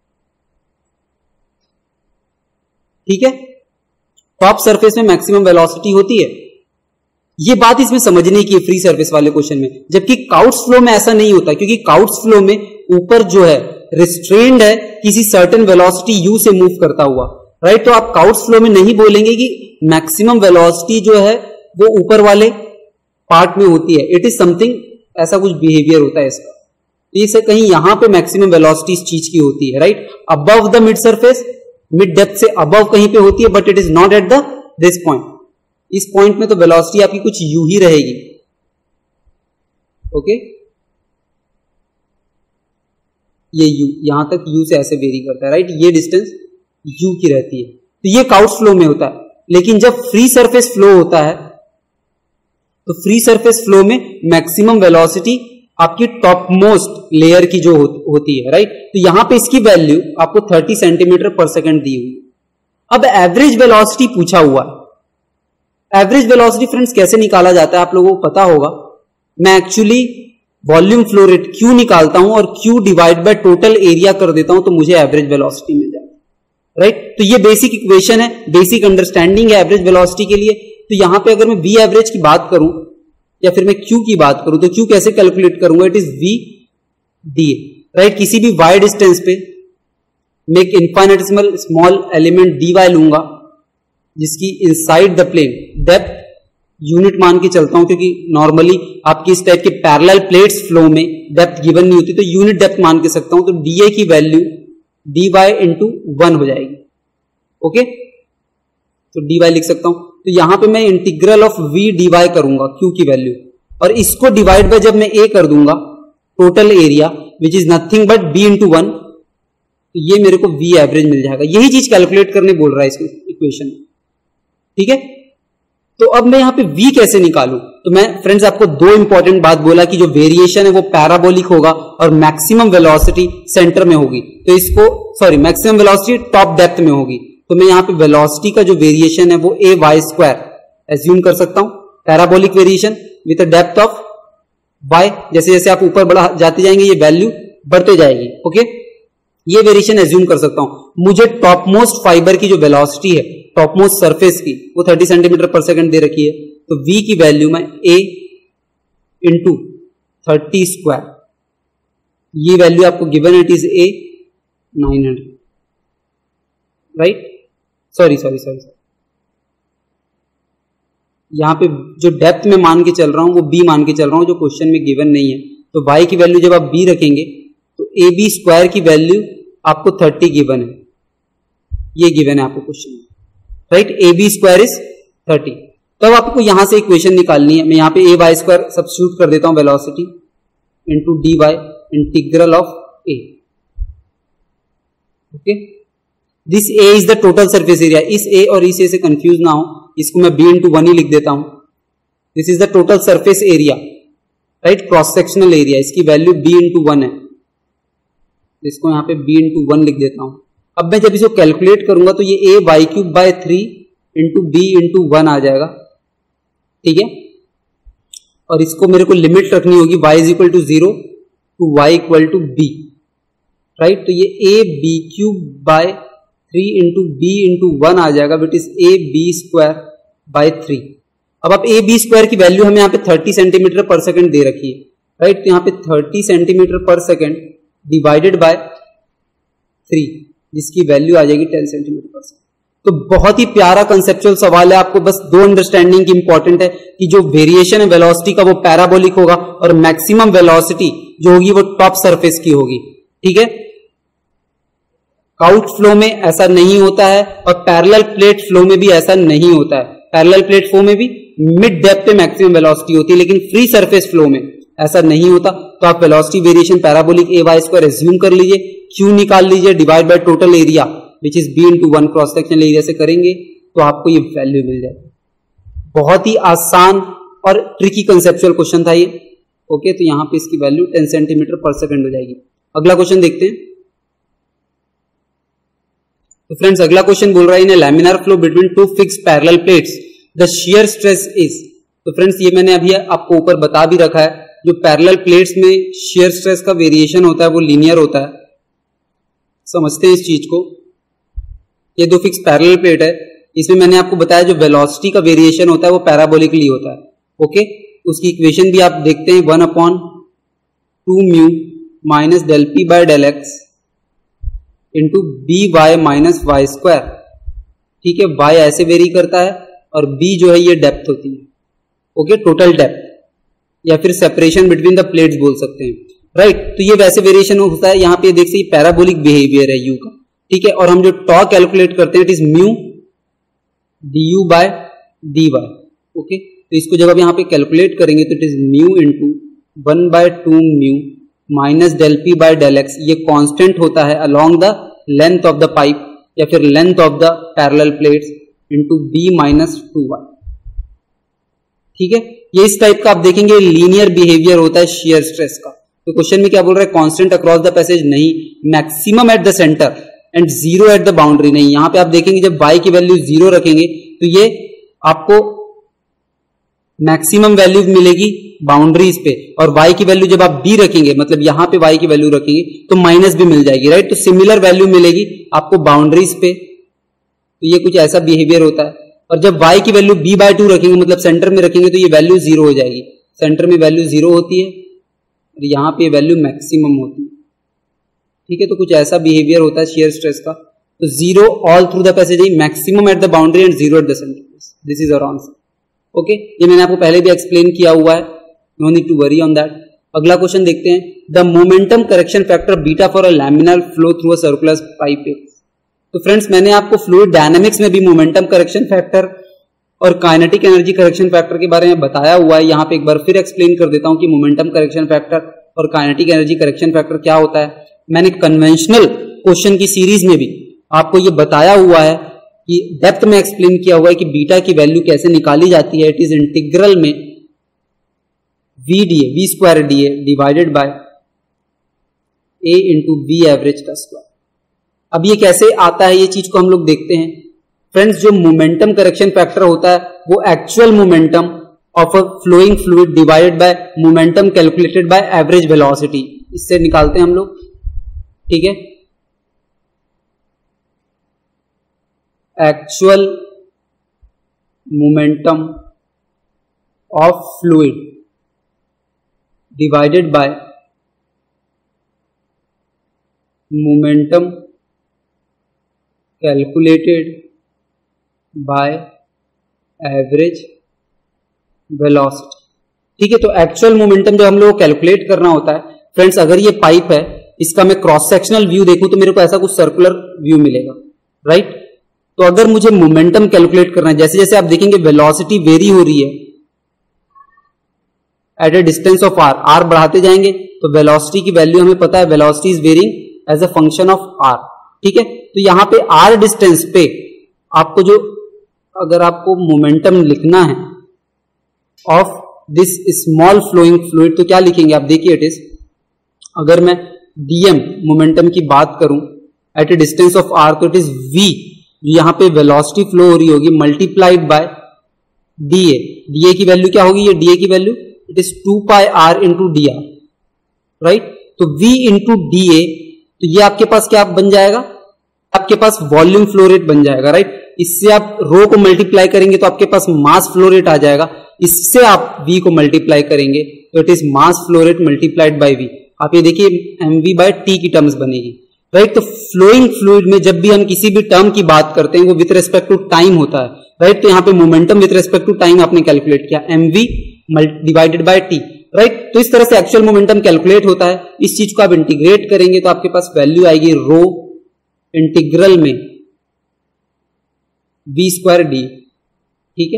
ठीक है। टॉप सरफेस में मैक्सिमम वेलोसिटी होती है। ये बात इसमें समझने की है फ्री सरफेस वाले क्वेश्चन में, जबकि काउट्स फ्लो में ऐसा नहीं होता, क्योंकि काउट्स फ्लो में ऊपर जो है रिस्ट्रेन्ड है किसी सर्टेन वेलोसिटी u से मूव करता हुआ, राइट। तो आप काउट्स फ्लो में नहीं बोलेंगे कि मैक्सिमम वेलोसिटी जो है वो ऊपर वाले पार्ट में होती है। इट इज समथिंग, ऐसा कुछ बिहेवियर होता है इसका। तो इसे कहीं यहां पे मैक्सिमम वेलोसिटी इस चीज की होती है, right, above the mid surface, mid depth से अबव कहीं पे होती है, but it is not at the this point. इस पॉइंट में तो वेलोसिटी आपकी कुछ यू ही रहेगी, ओके। ये u यहां तक u से ऐसे वेरी करता है, राइट, ये डिस्टेंस u की रहती है। तो ये काउट्स फ्लो में होता है। लेकिन जब फ्री सरफेस फ्लो होता है तो फ्री सरफेस फ्लो में मैक्सिमम वेलोसिटी आपकी टॉप मोस्ट लेयर की जो हो, होती है, राइट। तो यहां पे इसकी वैल्यू आपको थर्टी सेंटीमीटर पर सेकेंड दी हुई। अब एवरेज वेलोसिटी पूछा हुआ है। एवरेज वेलोसिटी फ्रेंड्स कैसे निकाला जाता है आप लोगों को पता होगा। मैं actually volume flow rate Q निकालता हूं और Q divide by total area कर देता हूं तो मुझे एवरेज वेलोसिटी मिल जाती है, राइट। तो ये बेसिक इक्वेशन है, बेसिक अंडरस्टैंडिंग है एवरेज वेलोसिटी के लिए। तो यहां पे अगर मैं V एवरेज की बात करूं या फिर मैं Q की बात करूं तो Q कैसे कैलकुलेट करूंगा, it is V D, right. किसी भी y डिस्टेंस पे मैं एक इनफाइनेटिसिमल स्मॉल एलिमेंट dy लूंगा जिसकी inside the plane depth unit मान के चलता हूं, क्योंकि नॉर्मली आपकी इस टाइप के पैरेलल प्लेट्स फ्लो में डेप्थ गिवन नहीं होती, तो यूनिट डेप्थ मान के सकता हूं। तो डी ए की value D Y into one हो जाएगी, ओके। तो डी वाई लिख सकता हूं। तो यहां पे मैं integral of V D Y करूंगा क्यू की वैल्यू, और इसको डिवाइड बाय जब मैं ए कर दूंगा total area which is nothing but B into one, तो ये मेरे को वी एवरेज मिल जाएगा। यही चीज कैलकुलेट करने बोल रहा है इस इक्वेशन में, ठीक है। तो अब मैं यहां पे v कैसे निकालूं। तो मैं फ्रेंड्स आपको दो इंपॉर्टेंट बात बोला कि जो वेरिएशन है वो पैराबोलिक होगा और मैक्सिमम वेलोसिटी सेंटर में होगी। तो इसको sorry maximum velocity top depth में होगी। तो मैं यहां पे वेलोसिटी का जो वेरिएशन है वो ए वाई स्क्वायर एज्यूम कर सकता हूं, parabolic variation with a depth of y। जैसे जैसे आप ऊपर बढ़ा जाते जाएंगे ये वैल्यू बढ़ते जाएगी, ओके। ये वेरिएशन एज्यूम कर सकता हूं। मुझे टॉप मोस्ट फाइबर की जो वेलोसिटी है टॉप मोस्ट सरफेस की वो थर्टी सेंटीमीटर पर सेकंड दे रखी है। तो v की वैल्यू में a इंटू थर्टी स्क्वायर, ये वैल्यू आपको given it is a nine hundred, right. Sorry sorry sorry यहां पे जो डेप्थ में मान के चल रहा हूं वो b मान के चल रहा हूं, जो क्वेश्चन में गिवन नहीं है। तो y की वैल्यू जब आप b रखेंगे तो ए बी स्क्वायर की वैल्यू आपको थर्टी गिवन है, ये गिवन है आपको क्वेश्चन में, right. A B square is thirty. तब आपको यहां से इक्वेशन निकालनी है। मैं यहां पे ए वाई स्क्वायर सब्स्टिट्यूट कर देता हूं, velocity into D Y integral of A, okay. This A is the total surface area. इस ए और इस ए से कंफ्यूज ना हो, इसको मैं बी इंटू वन ही लिख देता हूं। This is the total surface area, right, cross sectional area. इसकी वैल्यू बी इंटू वन है, इसको यहां पे b इंटू वन लिख देता हूं। अब मैं जब इसको कैलकुलेट करूंगा तो ये a Y cube by three into B into one आ जाएगा, ठीक है। और इसको मेरे को लिमिट रखनी होगी y is equal to zero to Y equal to B, right. तो ये a B cube by three into B into one आ जाएगा, which is a B square by three. अब आप a बी स्क्वायर की value हमें यहाँ पे थर्टी सेंटीमीटर पर सेकेंड दे रखी है, राइट। तो यहाँ पे thirty centimetre per second divided by three, जिसकी वैल्यू आ जाएगी टेन सेंटीमीटर पर सेकेंड। तो बहुत ही प्यारा कंसेप्चुअल सवाल है, आपको बस दो अंडरस्टैंडिंग की इंपॉर्टेंट है कि जो वेरिएशन है वेलोसिटी का वो पैराबोलिक होगा और मैक्सिमम वेलोसिटी जो होगी वो टॉप सरफेस की होगी। ठीक है, काउच फ्लो में ऐसा नहीं होता है और पैरेलल प्लेट फ्लो में भी ऐसा नहीं होता है। पैरेलल प्लेट फ्लो में भी मिड डेप्थ पे मैक्सिमम वेलोसिटी होती है, लेकिन फ्री सरफेस फ्लो में ऐसा नहीं होता। तो आप velocity variation parabolic A Y square assume कर लीजिए, क्यू निकाल लीजिए, divide by total area which is B into one cross sectional area से करेंगे तो आपको ये वैल्यू मिल जाएगी। बहुत ही आसान और ट्रिकी कंसेप्चुअल क्वेश्चन था ये। ओके, तो यहां पे इसकी value ten centimetre per second हो जाएगी। अगला क्वेश्चन देखते हैं। तो फ्रेंड्स अगला क्वेश्चन बोल रहा है in laminar flow between two fix parallel plates the shear stress is. तो फ्रेंड्स ये मैंने अभी आपको ऊपर बता भी रखा है, जो पैरेलल प्लेट्स में शियर स्ट्रेस का वेरिएशन होता है वो लीनियर होता है। समझते हैं इस चीज को। ये दो फिक्स पैरेलल प्लेट है, इसमें मैंने आपको बताया जो वेलोसिटी का वेरिएशन होता है वो पैराबोलिकली होता है। ओके, उसकी इक्वेशन भी आप देखते हैं, one upon two mu minus del P by del x into B Y minus Y square. ठीक है, वाई ऐसे वेरी करता है और बी जो है ये डेप्थ होती है। ओके, टोटल डेप्थ या फिर सेपरेशन बिटवीन द प्लेट्स बोल सकते हैं, राइट। तो ये वैसे वेरिएशन होता है, यहाँ पे देख सकते पैराबोलिक बिहेवियर है यू का। ठीक है, और हम जो टॉ कैलकुलेट करते हैं it is mu D U by D Y. Okay, तो इसको जब आप यहाँ पे कैलकुलेट करेंगे तो it is mu into one by two mu minus del P by del X. ये कांस्टेंट होता है along the length of the pipe या फिर length of the parallel plates into B minus two Y. ठीक है, ये इस type का आप देखेंगे लीनियर बिहेवियर होता है शियर स्ट्रेस का। तो क्वेश्चन में क्या बोल रहा है, कांस्टेंट अक्रॉस द पैसेज नहीं, maximum at the centre and zero at the boundary नहीं। यहां पे आप देखेंगे जब y की वैल्यू जीरो रखेंगे तो ये आपको मैक्सिमम वैल्यू मिलेगी बाउंड्रीज पे, और y की वैल्यू जब आप b रखेंगे मतलब यहां पे y की वैल्यू रखेंगे तो माइनस भी मिल जाएगी, राइट। तो सिमिलर वैल्यू मिलेगी आपको बाउंड्रीज पे। तो ये कुछ ऐसा बिहेवियर होता है। और जब y की वैल्यू b बाय टू रखेंगे मतलब सेंटर में रखेंगे तो ये वैल्यू जीरो हो जाएगी। सेंटर में वैल्यू जीरो होती है और यहां पे वैल्यू मैक्सिमम होती है। ठीक है, तो कुछ ऐसा बिहेवियर होता है शियर स्ट्रेस का। तो zero all through the passage, maximum at the boundary and zero at the centre. This is our answer. Okay, ये मैंने आपको पहले भी एक्सप्लेन किया हुआ है, no need to worry on that. अगला क्वेश्चन देखते हैं, the momentum correction factor beta for a laminar flow through a circular pipe. तो फ्रेंड्स मैंने आपको फ्लूइड डायनामिक्स में भी मोमेंटम करेक्शन फैक्टर और काइनेटिक एनर्जी करेक्शन फैक्टर के बारे में बताया हुआ है। यहां पे एक बार फिर एक्सप्लेन कर देता हूं कि मोमेंटम करेक्शन फैक्टर और काइनेटिक एनर्जी करेक्शन फैक्टर क्या होता है। मैंने कन्वेंशनल क्वेश्चन की सीरीज में भी आपको ये बताया हुआ है कि डेप्थ में एक्सप्लेन किया हुआ है कि बीटा की वैल्यू कैसे निकाली जाती है। इट इज इंटीग्रल में V D A V square D A divided by A into V average का स्क्वायर। अब ये कैसे आता है ये चीज को हम लोग देखते हैं। फ्रेंड्स जो मोमेंटम करेक्शन फैक्टर होता है वो actual momentum of a flowing fluid divided by momentum calculated by average velocity, इससे निकालते हैं हम लोग। ठीक है, actual momentum of fluid divided by momentum calculated by average velocity. ठीक है, तो एक्चुअल मोमेंटम जो हम लोग को कैलकुलेट करना होता है फ्रेंड्स, अगर ये पाइप है इसका मैं क्रॉस सेक्शनल व्यू देखूं तो मेरे को ऐसा कुछ सर्कुलर व्यू मिलेगा, राइट। तो अगर मुझे मोमेंटम कैलकुलेट करना है, जैसे जैसे आप देखेंगे वेलोसिटी वेरी हो रही है at a distance of R, R बढ़ाते जाएंगे तो वेलोसिटी की वैल्यू हमें पता है, velocity is varying as a function of R. ठीक है, तो यहां पे आर डिस्टेंस पे आपको जो अगर आपको मोमेंटम लिखना है of this small flowing fluid तो क्या लिखेंगे आप देखिए। इट इज, अगर मैं डीएम मोमेंटम की बात करूं at a distance of R तो इट इज वी, यहां पे वेलोसिटी फ्लो हो रही होगी मल्टीप्लाइड बाय डीए। डीए की वैल्यू क्या होगी, ये डीए की value it is two pi R into D R, right. तो v इंटू डी ए, तो ये आपके पास क्या बन जाएगा, आपके पास वॉल्यूम फ्लो रेट बन जाएगा, राइट। इससे आप रो को मल्टीप्लाई करेंगे तो आपके पास मास फ्लो रेट आ जाएगा, इससे आप v को मल्टीप्लाई करेंगे तो it is mass flow rate multiplied by v। आप ये देखिए एम वी बाय टी की टर्म्स बनेगी। राइट। तो फ्लोइंग फ्लूइड में जब भी हम किसी भी टर्म की बात करते हैं वो विथ रेस्पेक्ट टू टाइम होता है, राइट। तो यहाँ पे momentum with respect to time आपने कैलकुलेट किया, M V divided by T, right. तो इस तरह से एक्चुअल मोमेंटम कैलकुलेट होता है। इस चीज को आप इंटीग्रेट करेंगे तो आपके पास वैल्यू आएगी रो इंटीग्रल में वी स्क्वायर डी, ठीक है।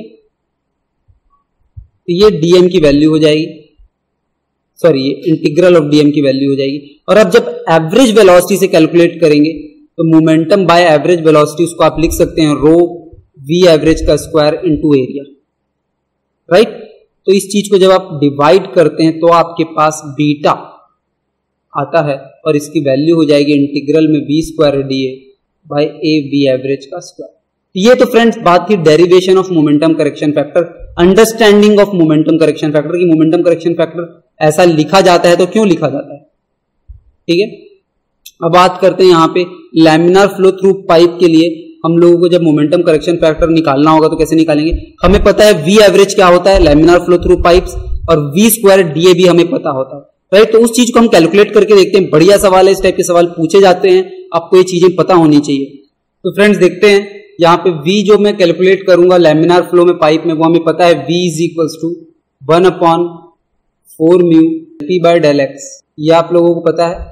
तो ये डीएम की वैल्यू हो जाएगी, सॉरी ये इंटीग्रल ऑफ डीएम की वैल्यू हो जाएगी। और अब जब एवरेज वेलोसिटी से कैलकुलेट करेंगे तो मोमेंटम बाय एवरेज वेलोसिटी उसको आप लिख सकते हैं रो वी एवरेज का स्क्वायर इनटू एरिया, राइट। तो इस चीज को जब आप डिवाइड करते हैं तो आपके पास बीटा आता है और इसकी वैल्यू हो जाएगी इंटीग्रल में V square D A by A V average का स्क्वायर। ये तो फ्रेंड्स बात थी derivation of momentum correction factor, understanding of momentum correction factor की मोमेंटम करेक्शन फैक्टर ऐसा लिखा जाता है तो क्यों लिखा जाता है, ठीक है। अब बात करते हैं यहाँ पे लैमिनार फ्लो थ्रू पाइप के लिए हम लोगों को जब मोमेंटम करेक्शन फैक्टर निकालना होगा तो कैसे निकालेंगे। हमें पता है वी एवरेज क्या होता है लैमिनार फ्लो थ्रू पाइप्स और वी स्क्वायर डी ए भी हमें पता होता है, राइट। तो उस चीज को हम कैलकुलेट करके देखते हैं। बढ़िया सवाल है, इस टाइप के सवाल पूछे जाते हैं, आपको ये चीजें पता होनी चाहिए। तो फ्रेंड्स देखते हैं यहाँ पे v जो मैं कैलकुलेट करूंगा लैमिनार फ्लो में पाइप में वो हमें पता है v is equals to one upon four mu P by del X, ये आप लोगों को पता है।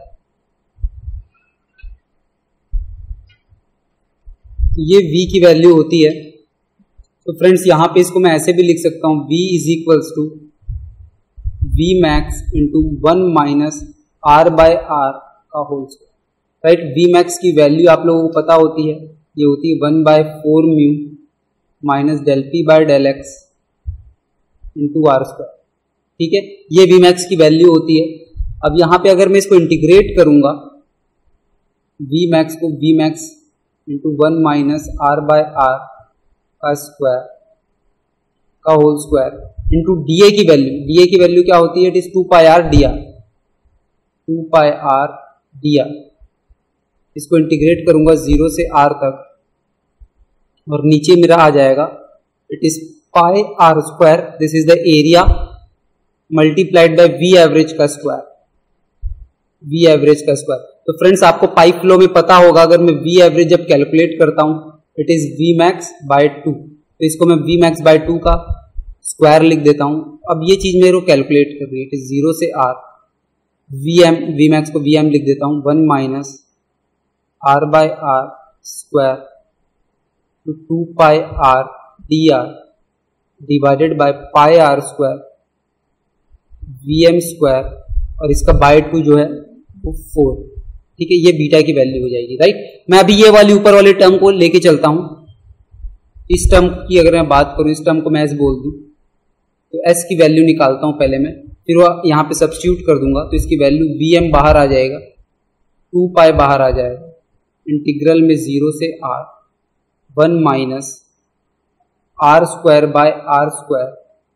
तो ये v की वैल्यू होती है। तो फ्रेंड्स यहां पे इसको मैं ऐसे भी लिख सकता हूं v is equals to V max into one minus R by R का whole square, right. V max की वैल्यू आप लोगों को पता होती है, ये होती है one by four mu minus del P by del x into are square, ठीक है। ये वी मैक्स की वैल्यू होती है। अब यहां पे अगर मैं इसको इंटीग्रेट करूंगा वी मैक्स को V max into one minus R by R का स्क्वायर का whole square into D A की वैल्यू, डी ए की वैल्यू क्या होती है, it is two pi R D R, two pi R D R. इसको integrate करूंगा zero से आर तक और नीचे मेरा आ जाएगा it is pi R square, this is the area multiplied by V average का स्क्वायर, वी एवरेज का स्क्वायर। तो फ्रेंड्स आपको पाइप फ्लो में पता होगा अगर मैं वी एवरेज जब कैलकुलेट करता हूं it is V max by two, तो इसको मैं वी मैक्स बाय टू का स्क्वायर लिख देता हूं। अब ये चीज मेरे को कैलकुलेट कर रही है, इट इज जीरो से R, V M V max को वी एम लिख देता हूं one minus R by R square two two pi R D R divided by pi R square V M square और इसका बाय टू जो है वो फोर, ठीक है। ये बीटा की वैल्यू हो जाएगी, राइट। मैं अभी ये वाली ऊपर वाले टर्म को लेके चलता हूं। इस टर्म की अगर मैं बात करूं, इस टर्म को मैं एस बोल दूं तो एस की वैल्यू निकालता हूं पहले मैं, फिर वो यहां पे सब्स्टिट्यूट कर दूंगा तो इसकी वैल्यू वी एम बाहर आ जाएगा, टू पाई बाहर आ जाएगा, इंटीग्रल में जीरो से R one minus are square by R square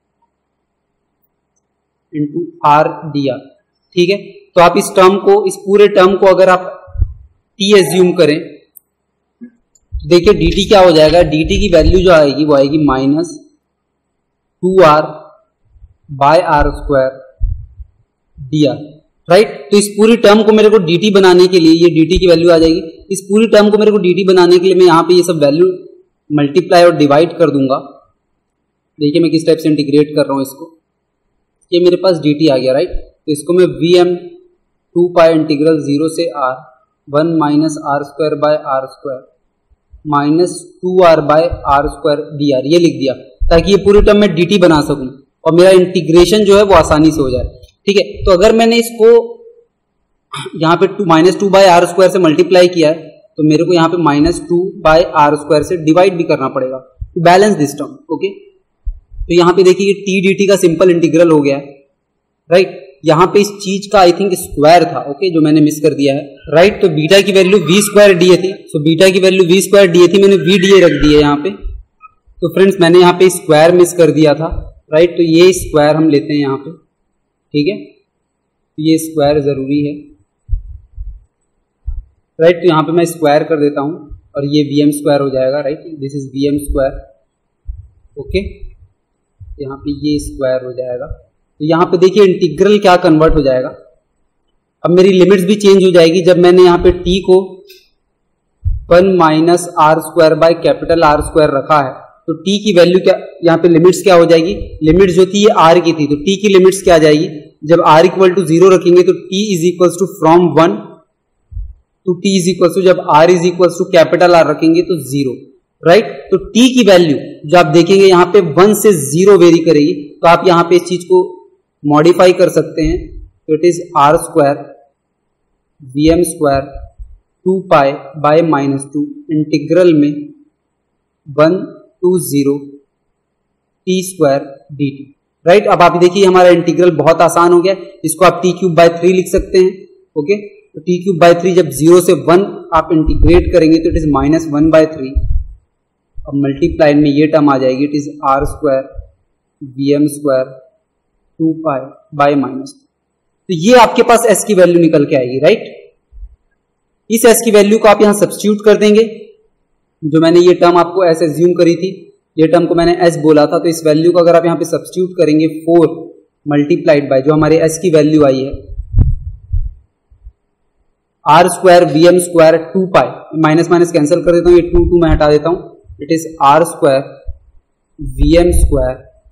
into R D R, ठीक है। तो आप इस टर्म को, इस पूरे टर्म को अगर आप टी एज्यूम करें तो देखिए dt क्या हो जाएगा, dt की वैल्यू जो आएगी वो आएगी minus two R by R square D R, right. तो इस पूरी टर्म को मेरे को dt बनाने के लिए ये dt की वैल्यू आ जाएगी। इस पूरी टर्म को मेरे को dt बनाने के लिए मैं यहाँ पे ये सब वैल्यू मल्टीप्लाई और डिवाइड कर दूंगा। देखिए मैं किस टाइप से इंटीग्रेट कर रहा हूँ इसको, ये मेरे पास dt आ गया, राइट। तो इसको मैं V M two pi integral zero से R one minus are square by R square minus two R by R square D R ये लिख दिया ताकि ये पूरी टर्म में dt बना सकूं और मेरा इंटीग्रेशन जो है वो आसानी से हो जाए, ठीक है। तो अगर मैंने इसको यहाँ पे two minus two by R square से मल्टीप्लाई किया है तो मेरे को यहाँ पे minus two by R square से डिवाइड भी करना पड़ेगा to balance this term, okay. तो यहाँ पे देखिए टी डी टी का सिंपल इंटीग्रल हो गया है, राइट। यहाँ पे इस चीज का आई थिंक स्क्वायर था, ओके, जो मैंने मिस कर दिया है, राइट। तो बीटा की value V square D A थी, सो बीटा की value V square D A थी, मैंने वी डी ए रख दी है यहाँ पे। तो फ्रेंड्स मैंने यहाँ पे स्क्वायर मिस कर दिया था, राइट। तो ये स्क्वायर हम लेते हैं यहाँ पे, ठीक है, ये स्क्वायर जरूरी है, राइट। तो यहाँ पे मैं स्क्वायर कर देता हूँ और ये वी एम स्क्वायर हो जाएगा, right. This is V M square, okay. यहाँ पे ये स्क्वायर हो जाएगा। तो यहाँ पे देखिए इंटीग्रल क्या कन्वर्ट हो जाएगा, अब मेरी लिमिट्स भी चेंज हो जाएगी जब मैंने यहाँ पे t को one minus are square by capital R square रखा है, तो t की वैल्यू क्या, यहाँ पे लिमिट्स क्या हो जाएगी, लिमिट्स जो थी ये r की थी, तो t की लिमिट्स क्या आ जाएगी, जब r इक्वल टू जीरो रखेंगे तो t is equal to from one to t is equal to, जब r is equal to capital R रखेंगे तो जीरो, राइट। तो t की वैल्यू जो आप देखेंगे यहाँ पे वन से जीरो वेरी करेगी, तो आप यहाँ पे इस चीज को मॉडिफाई कर सकते हैं, तो it is R square V M square two pi by minus two integral में one two zero T square D T, right. अब आप देखिए हमारा इंटीग्रल बहुत आसान हो गया, इसको आप टी क्यूब बाय थ्री लिख सकते हैं, ओके। तो टी क्यूब बाय थ्री जब जीरो से वन आप इंटीग्रेट करेंगे तो it is minus one by three, अब मल्टीप्लाई में ये टर्म आ जाएगी, it is R square V M square two pi by minus two. तो ये आपके पास एस की वैल्यू निकल के आएगी, राइट। इस एस की वैल्यू को आप यहां सब्स्टिट्यूट कर देंगे, जो मैंने ये टर्म आपको एस एज्यूम करी थी, ये टर्म को मैंने एस बोला था, तो इस वैल्यू को अगर आप यहां पे सब्स्टिट्यूट करेंगे फोर मल्टीप्लाइड बाय जो हमारे एस की वैल्यू आई है R square V M square two pi, minus minus cancel कर देता हूं, ये टू टू मैं हटा देता हूं, it is R square V M square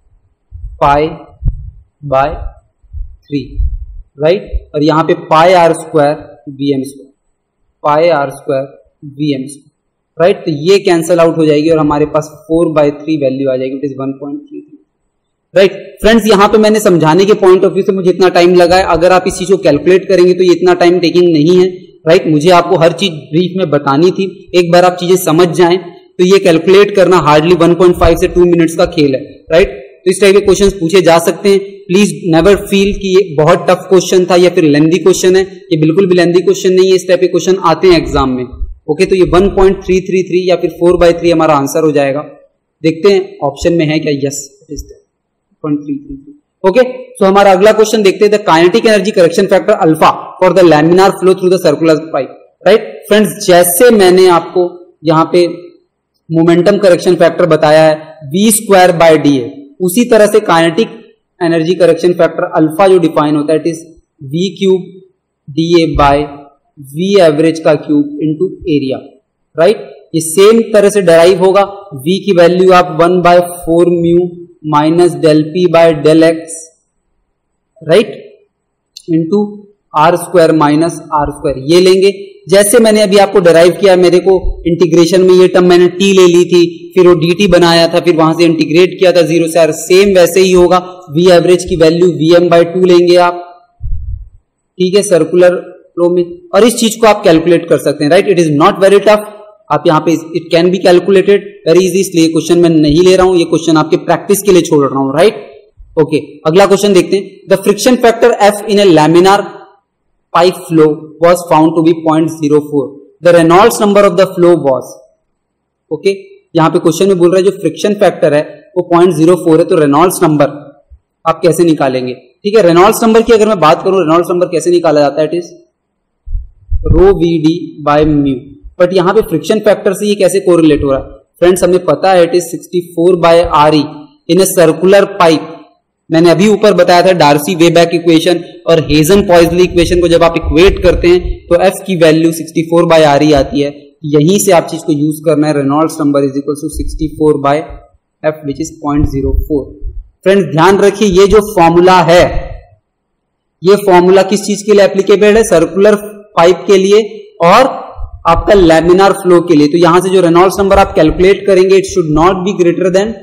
pi by three, right. और यहां पे pi R square V M square pi R square V M square, right. तो ये कैंसल आउट हो जाएगी और हमारे पास फोर बाय थ्री वैल्यू आ जाएगी, it is one point three three, right. Friends यहाँ पे मैंने समझाने के पॉइंट ऑफ व्यू से मुझे इतना टाइम लगा है, अगर आप इस चीज को कैलकुलेट करेंगे तो ये इतना टाइम टेकिंग नहीं है, राइट। मुझे आपको हर चीज ब्रीफ में बतानी थी, एक बार आप चीजें समझ जाएं तो ये कैलकुलेट करना हार्डली वन पॉइंट फाइव से टू मिनट्स का खेल है, राइट। तो इस टाइप के क्वेश्चंस पूछे जा सकते हैं, प्लीज नेवर फील कि ये बहुत टफ क्वेश्चन था या फिर लेंदी क्वेश्चन है, ये बिल्कुल भी लेंदी क्वेश्चन नहीं है, इस टाइप के क्वेश्चन आते हैं एग्जाम में, ओके। तो ये one point three three three या फिर फोर बाय थ्री हमारा आंसर हो जाएगा, देखते हैं ऑप्शन में है क्या, yes it is one point three three three, okay. So हमारा अगला क्वेश्चन देखते हैं, the kinetic energy correction factor alpha for the laminar flow through the circular pipe, right. Friends जैसे मैंने आपको यहाँ पे मोमेंटम करेक्शन फैक्टर बताया है V square by D A, उसी तरह से kinetic energy correction factor alpha जो डिफाइन होता है it is V cube D A by V average का क्यूब इनटू एरिया, राइट। ये सेम तरह से डराइव होगा, v की वैल्यू आप one by four mu minus del P by del X, right, into are square minus are square, ये लेंगे। जैसे मैंने अभी आपको डराइव किया, मेरे को इंटीग्रेशन में ये टर्म मैंने t ले ली थी, फिर वो dt बनाया था, फिर वहां से इंटीग्रेट किया था जीरो से, सेम वैसे ही होगा। v एवरेज की वैल्यू vm बाय टू लेंगे आप, ठीक है, सर्कुलर फ्लो में, और इस चीज को आप कैलकुलेट कर सकते हैं, right. It is not very tough, आप यहाँ पे it can be calculated very easy, इसलिए क्वेश्चन मैं नहीं ले रहा हूं, ये क्वेश्चन आपके प्रैक्टिस के लिए छोड़ रहा हूं, राइट। ओके, अगला क्वेश्चन देखते हैं, the friction factor f in a laminar pipe flow was found to be zero point zero four. The Reynolds number of the flow was, okay, यहाँ पे क्वेश्चन में बोल रहा है जो फ्रिक्शन फैक्टर है वो zero point zero four है, तो रेनॉल्ड्स नंबर आप कैसे निकालेंगे, ठीक है। रेनॉल्ड्स नंबर की अगर मैं बात करूं, रेनॉल्ड्स नंबर कैसे निकाला जाता है, it is rho V D by mu, but यहाँ पे फ्रिक्शन फैक्टर से ये कैसे कोरिलेट हो रहा है, फ्रेंड्स हमें पता है it is sixty four by R E in a circular pipe. मैंने अभी ऊपर बताया था डार्सी वेबैक इक्वेशन और हेजन पॉइजली इक्वेशन को जब आप इक्वेट करते हैं तो f की value sixty four by R E आती है, यहीं से आप चीज को यूज करना है, Reynolds number is equal to sixty four by F which is zero point zero four। Friends ध्यान रखिए ये जो फॉर्मूला है, ये फॉर्मूला किस चीज के लिए एप्लीकेबल है, सर्कुलर पाइप के लिए और आपका लैमिनार फ्लो के लिए। तो यहां से जो रेनॉल्ड्स नंबर आप कैलकुलेट करेंगे it should not be greater than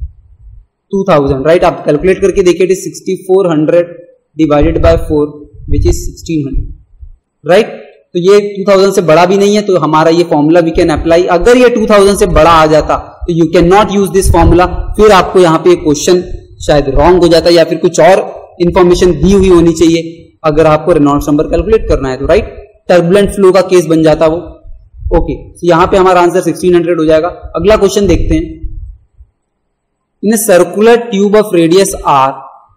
two thousand, right. आप कैलकुलेट करके देखिए, it is sixty four hundred divided by four which is sixteen hundred, right. तो ये टू थाउजेंड से बड़ा भी नहीं है, तो हमारा ये फॉर्मूला वी कैन अप्लाई। अगर ये टू थाउजेंड से बड़ा आ जाता तो you can not use this formula, फिर आपको यहाँ पे क्वेश्चन शायद रॉन्ग हो जाता या फिर कुछ और इंफॉर्मेशन दी हुई होनी चाहिए अगर आपको रेनॉल्ड्स नंबर कैलकुलेट करना है तो, राइट। टर्बुलेंट फ्लो का केस बन जाता वो, ओके। तो यहाँ पे हमारा आंसर सिक्सटीन हंड्रेड हो जाएगा। अगला क्वेश्चन देखते हैं, in a circular tube of radius r,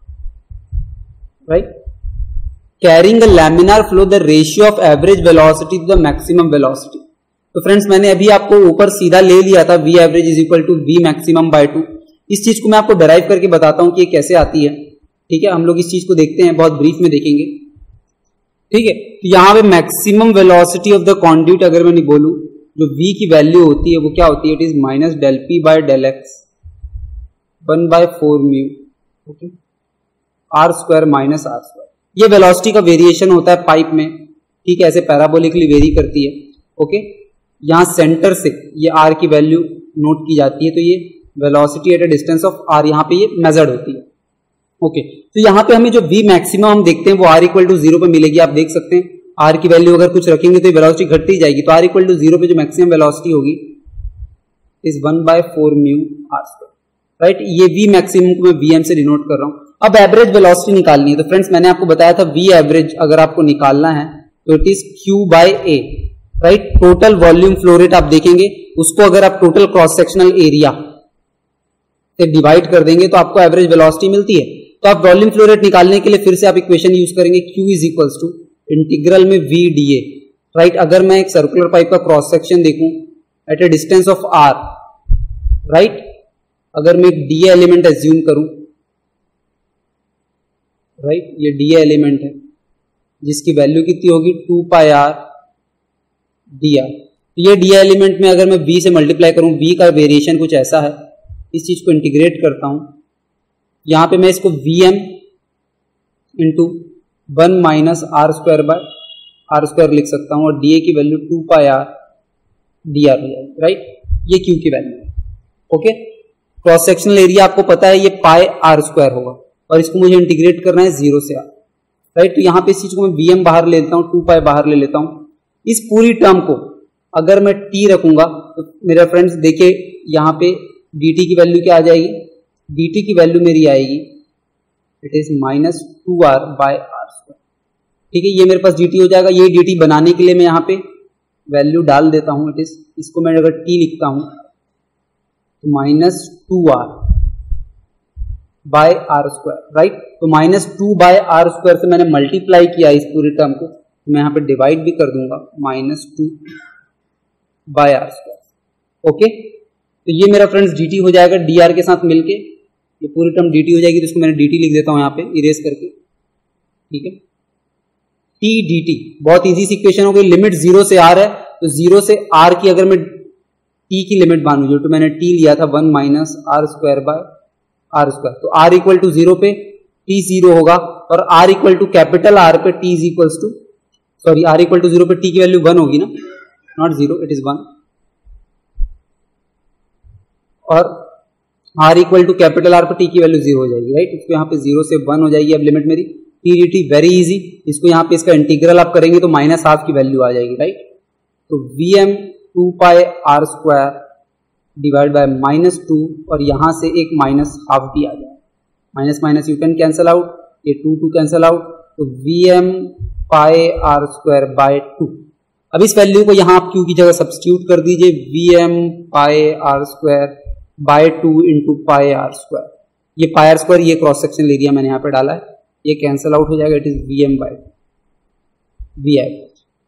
right, carrying a laminar flow, the ratio of average velocity to the maximum velocity। तो फ्रेंड्स मैंने अभी आपको ऊपर सीधा ले लिया था v average is equal to v maximum by two. इस चीज को मैं आपको डराइव करके बताता हूं कि ये कैसे आती है, ठीक है। हम लोग इस चीज को देखते हैं, बहुत ब्रीफ में देखेंगे। ठीक है। तो यहाँ पे maximum velocity of the conduit अगर मैं नहीं बोलूं, जो v की वैल्यू होती है वो क्या होती है, it is minus del P by del X one by four mu, okay, R square minus are square. ये वेलोसिटी का वेरिएशन होता है पाइप में, ठीक है, ऐसे पैराबोलिकली वेरी करती है, ओके। यहाँ सेंटर से ये आर की वैल्यू नोट की जाती है, तो ये velocity at a distance of R यहाँ पे ये मेजर्ड होती है, ओके। तो यहाँ पे हमें जो v मैक्सिमम हम देखते हैं वो r इक्वल टू जीरो पे मिलेगी। आप देख सकते हैं r की वैल्यू अगर कुछ रखेंगे तो वेलोसिटी घटती जाएगी, तो r इक्वल टू जीरो पे जो मैक्सिमम वेलोसिटी होगी is one by four mu R square, right. ये v मैक्सिमम को मैं vm से डिनोट कर रहा हूं। अब एवरेज वेलोसिटी निकालनी है, तो फ्रेंड्स मैंने आपको बताया था v एवरेज अगर आपको निकालना है तो इट इज q बाय a, right. Total volume flow rate आप देखेंगे, उसको अगर आप टोटल क्रॉस सेक्शनल एरिया से डिवाइड कर देंगे तो आपको एवरेज वेलोसिटी मिलती है। तो आप वॉल्यूम फ्लो रेट निकालने के लिए फिर से आप इक्वेशन यूज करेंगे, q is equals to integral में v dA, राइट। अगर मैं एक सर्कुलर पाइप का क्रॉस सेक्शन देखूं at a distance of r, right, अगर मैं एक dA एलिमेंट एज्यूम करूं, राइट, ये dA एलिमेंट है जिसकी वैल्यू कितनी होगी two pi R D R. ये dA एलिमेंट में अगर मैं v से मल्टीप्लाई करूं, v का वेरिएशन कुछ ऐसा है, इस चीज को इंटीग्रेट करता हूं, यहां पे मैं इसको vm into one minus are square by R square लिख सकता हूं, और dA की वैल्यू two pi R D R हो जाएगी, राइट। ये q की वैल्यू है, ओके। क्रॉस सेक्शनल एरिया आपको पता है ये पाई आर स्क्वायर होगा, और इसको मुझे इंटीग्रेट करना है जीरो से आर, राइट। तो यहां पे इस चीज को मैं vm बाहर ले लेता हूं, टू पाई बाहर ले लेता हूं। इस पूरी टर्म को अगर मैं t रखूंगा तो मेरे फ्रेंड्स देखिए यहाँ पे dt की वैल्यू क्या आ जाएगी, dt की वैल्यू मेरी आएगी it is minus two R by R square, ठीक है। ये मेरे पास dt हो जाएगा। ये dt बनाने के लिए मैं यहाँ पे वैल्यू डाल देता हूं, इट इज, इसको मैं अगर t लिखता हूं तो minus two R by R square, right. तो minus two by R square से मैंने मल्टीप्लाई किया इस पूरी टर्म को, तो मैं यहाँ पे डिवाइड भी कर दूंगा, minus two by R square, okay. तो ये मेरा फ्रेंड्स dt हो जाएगा dr के साथ मिलके, ये पूरी टर्म dt हो जाएगी, तो इसको मैंने dt लिख देता हूं यहाँ पे इरेज करके, ठीक है। t dt बहुत इजी सी इक्वेशन हो गई। लिमिट जीरो से r है, तो जीरो से r की अगर मैं t की लिमिट मानू, जो तो मैंने t लिया था one minus are square by R square, तो r इक्वल टू जीरो पे t जीरो होगा, और r equal to capital R पे t is equals to, sorry r equal to zero पे t की वैल्यू वन होगी ना, not zero, it is one, और r equal to capital R पर t की वैल्यू जीरो हो जाएगी, राइट। इसको यहाँ पे जीरो से वन हो जाएगी। अब लिमिट मेरी t dt वेरी इजी, इसको यहाँ पे इसका इंटीग्रल आप करेंगे तो माइनस हाफ की वैल्यू आ जाएगी, राइट। तो vm two pi R square divide by minus two, और यहाँ से एक माइनस हाफ भी आ जाएगा, minus minus you can cancel out, ये टू टू कैंसल आउट, तो vm pi R square by two. अब इस वैल्यू को यहाँ आप q की जगह सब्स्टिट्यूट कर दीजिए, vm pi R square by two into pi R square, ये पाई आर स्क्वायर, ये क्रॉस सेक्शनल एरिया मैंने यहाँ पे डाला है, ये कैंसल आउट हो जाएगा, it is vm by V average,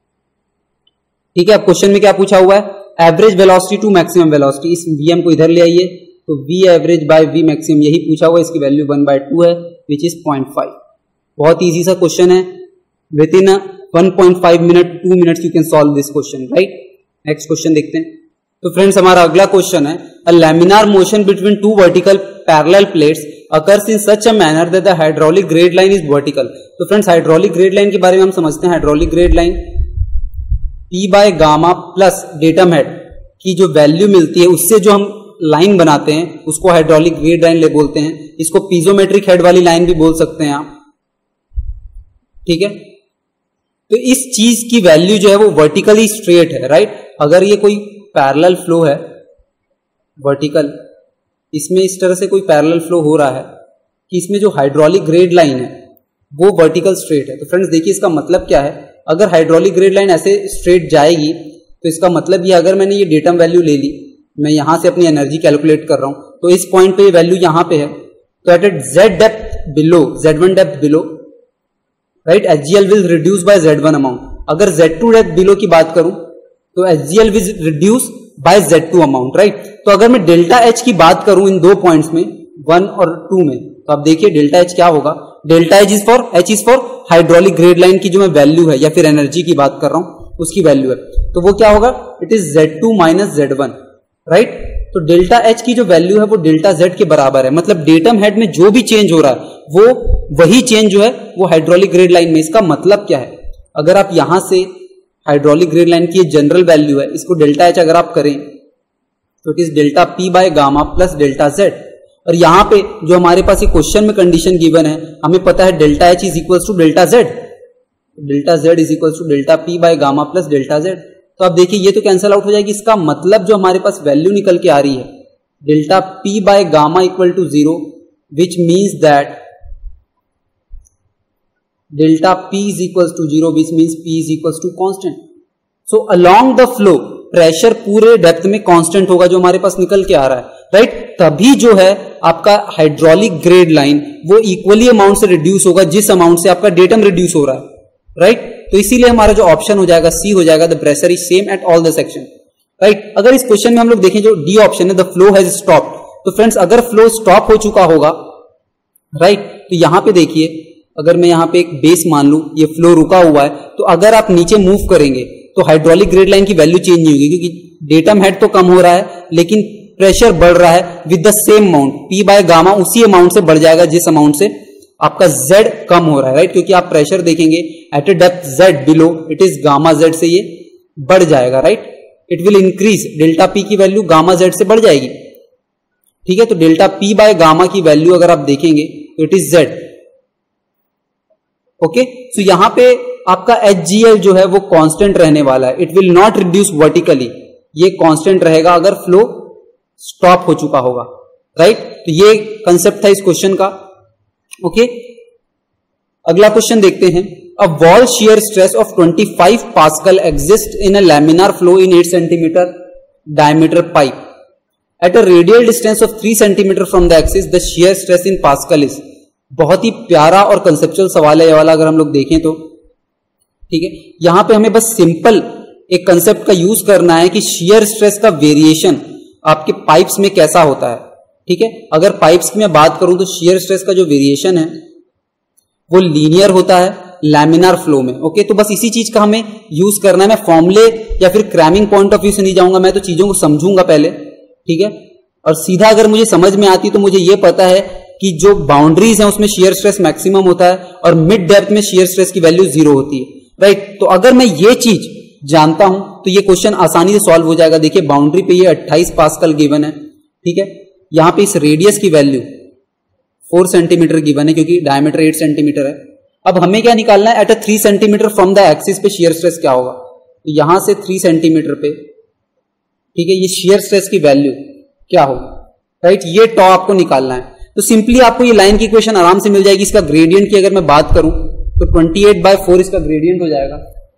ठीक है। अब क्वेश्चन में क्या पूछा हुआ है, average velocity to maximum velocity, इस vm को इधर ले आइए, तो v average by v maximum यही पूछा हुआ है, इसकी वैल्यू वन बाय टू है विच इज पॉइंट फाइव। बहुत इजी सा क्वेश्चन है, within one point five minute to minutes you can solve this question, right. Next question देखते हैं। तो फ्रेंड्स हमारा अगला क्वेश्चन है, a laminar motion between two vertical parallel plates occurs in such a manner that the hydraulic grade line is vertical. तो friends hydraulic grade line के बारे में हम समझते हैं। Hydraulic grade line P by gamma plus datum head की जो value मिलती है उससे जो हम लाइन बनाते हैं उसको हाइड्रोलिक ग्रेड लाइन ले बोलते हैं। इसको पीजोमेट्रिक हेड वाली लाइन भी बोल सकते हैं आप, ठीक है। तो इस चीज की वैल्यू जो है वो वर्टिकली स्ट्रेट है, राइट। अगर ये कोई पैरेलल फ्लो है वर्टिकल, इसमें इस तरह से कोई पैरेलल फ्लो हो रहा है कि इसमें जो हाइड्रोलिक ग्रेड लाइन है वो वर्टिकल स्ट्रेट है। तो फ्रेंड्स देखिए इसका मतलब क्या है, अगर हाइड्रोलिक ग्रेड लाइन ऐसे स्ट्रेट जाएगी तो इसका मतलब ये, अगर मैंने ये डेटम वैल्यू ले ली, मैं यहां से अपनी एनर्जी कैलकुलेट कर रहा हूं, तो इस पॉइंट पे ये वैल्यू यहां पे है, तो at at Z depth below, Z one depth below, right, H G L will reduce by Z one amount. अगर जेड टू डेप्थ बिलो की बात करूं तो H G L will reduce by Z two amount, right. तो अगर मैं delta H की बात करूं इन दो पॉइंट्स में, वन और टू में, तो आप देखिए डेल्टा एच क्या होगा, delta H is for H is for hydraulic grade line की जो मैं वैल्यू है या फिर एनर्जी की बात कर रहा हूं उसकी वैल्यू है, तो वो क्या होगा, it is Z two minus Z one, right. तो डेल्टा एच की जो वैल्यू है वो डेल्टा जेड के बराबर है, मतलब डेटम हेड में जो भी चेंज हो रहा है वो वही चेंज जो है वो हाइड्रोलिक ग्रेड लाइन में। इसका मतलब क्या है, अगर आप यहां से हाइड्रोलिक ग्रेड लाइन की जनरल वैल्यू है इसको डेल्टा एच अगर आप करें तो it is delta P by gamma plus delta Z, और यहां पे जो हमारे पास ये क्वेश्चन में कंडीशन गिवन है हमें पता है delta H is equal to delta Z, delta Z is equal to delta P by gamma plus delta Z. तो आप देखिए ये तो कैंसिल आउट हो जाएगी, इसका मतलब जो हमारे पास वैल्यू निकल के आ रही है delta P by gamma equal to zero, which means that delta P is equal to zero, which means P is equal to constant. So along the flow pressure पूरे डेप्थ में कांस्टेंट होगा जो हमारे पास निकल के आ रहा है, राइट। तभी जो है आपका हाइड्रोलिक ग्रेड लाइन वो इक्वली अमाउंट से रिड्यूस होगा जिस अमाउंट से आपका डेटम रिड्यूस हो रहा है, राइट। तो इसीलिए हमारा जो ऑप्शन हो जाएगा सी हो जाएगा, the pressure is same at all the section, right. अगर इस क्वेश्चन में हम लोग देखें जो डी ऑप्शन है द फ्लो हैज स्टॉप्ड, तो फ्रेंड्स अगर फ्लो स्टॉप हो चुका होगा, राइट, तो यहां पे देखिए अगर मैं यहां पे एक बेस मान लूं ये फ्लो रुका हुआ है, तो अगर आप नीचे मूव करेंगे तो हाइड्रोलिक ग्रेड लाइन की वैल्यू चेंज नहीं होगी क्योंकि डेटम हेड तो कम हो रहा है लेकिन प्रेशर बढ़ रहा है with the same amount, P by gamma उसी अमाउंट से बढ़ जाएगा जिस अमाउंट से आपका z कम हो रहा है, राइट। क्योंकि आप प्रेशर देखेंगे at a depth z below it is gamma z से ये बढ़ जाएगा, right. It will increase, delta p की वैल्यू गामा z से बढ़ जाएगी, ठीक है। तो डेल्टा p बाय गामा की वैल्यू अगर आप देखेंगे तो it is z, okay. So यहां पे आपका एच जी एल जो है वो कांस्टेंट रहने वाला है, it will not reduce vertically, ये कांस्टेंट रहेगा अगर फ्लो स्टॉप हो चुका होगा, राइट। तो ये कंसेप्ट था इस क्वेश्चन का, ओके। अगला क्वेश्चन देखते हैं, a wall shear stress of twenty five pascal exist in a laminar flow in eight centimetre diameter pipe at a radial distance of three centimetre from the axis, the shear stress in pascal is. बहुत ही प्यारा और conceptual सवाल है ये वाला अगर हम लोग देखें तो, ठीक है। यहां पे हमें बस सिंपल एक कंसेप्ट का यूज करना है कि शियर स्ट्रेस का वेरिएशन आपके पाइप्स में कैसा होता है, ठीक है। अगर पाइप्स की मैं बात करूं तो शियर स्ट्रेस का जो वेरिएशन है वो लीनियर होता है लैमिनार फ्लो में, ओके। तो बस इसी चीज का हमें यूज करना है, मैं फॉर्मूले या फिर क्रैमिंग पॉइंट ऑफ व्यू से नहीं जाऊंगा, मैं तो चीजों को समझूंगा पहले, ठीक है। और सीधा अगर मुझे समझ में आती तो मुझे ये पता है कि जो बाउंड्रीज है उसमें शियर स्ट्रेस मैक्सिमम होता है और मिड डेप्थ में शियर स्ट्रेस की वैल्यू जीरो होती है, राइट। तो अगर मैं ये चीज जानता हूं तो ये क्वेश्चन आसानी से सॉल्व हो जाएगा। देखिए बाउंड्री पे ये अट्ठाईस पास्कल गिवन है, ठीक है। यहां पे इस रेडियस की वैल्यू फोर सेंटीमीटर गिवन है क्योंकि डायमीटर एट सेंटीमीटर है। अब हमें क्या निकालना है, at a three centimetre from the axis पे शियर स्ट्रेस क्या होगा, तो यहां से थ्री सेंटीमीटर पे, ठीक है, ये शियर स्ट्रेस की वैल्यू क्या होगा, राइट। ये टॉ आपको निकालना है। तो सिंपली आपको ये लाइन की इक्वेशन आराम से मिल जाएगी। इसका ग्रेडियंट की अगर मैं बात करूं तो ट्वेंटी एट बाय फोर इसका ग्रेडियंट हो जाएगा,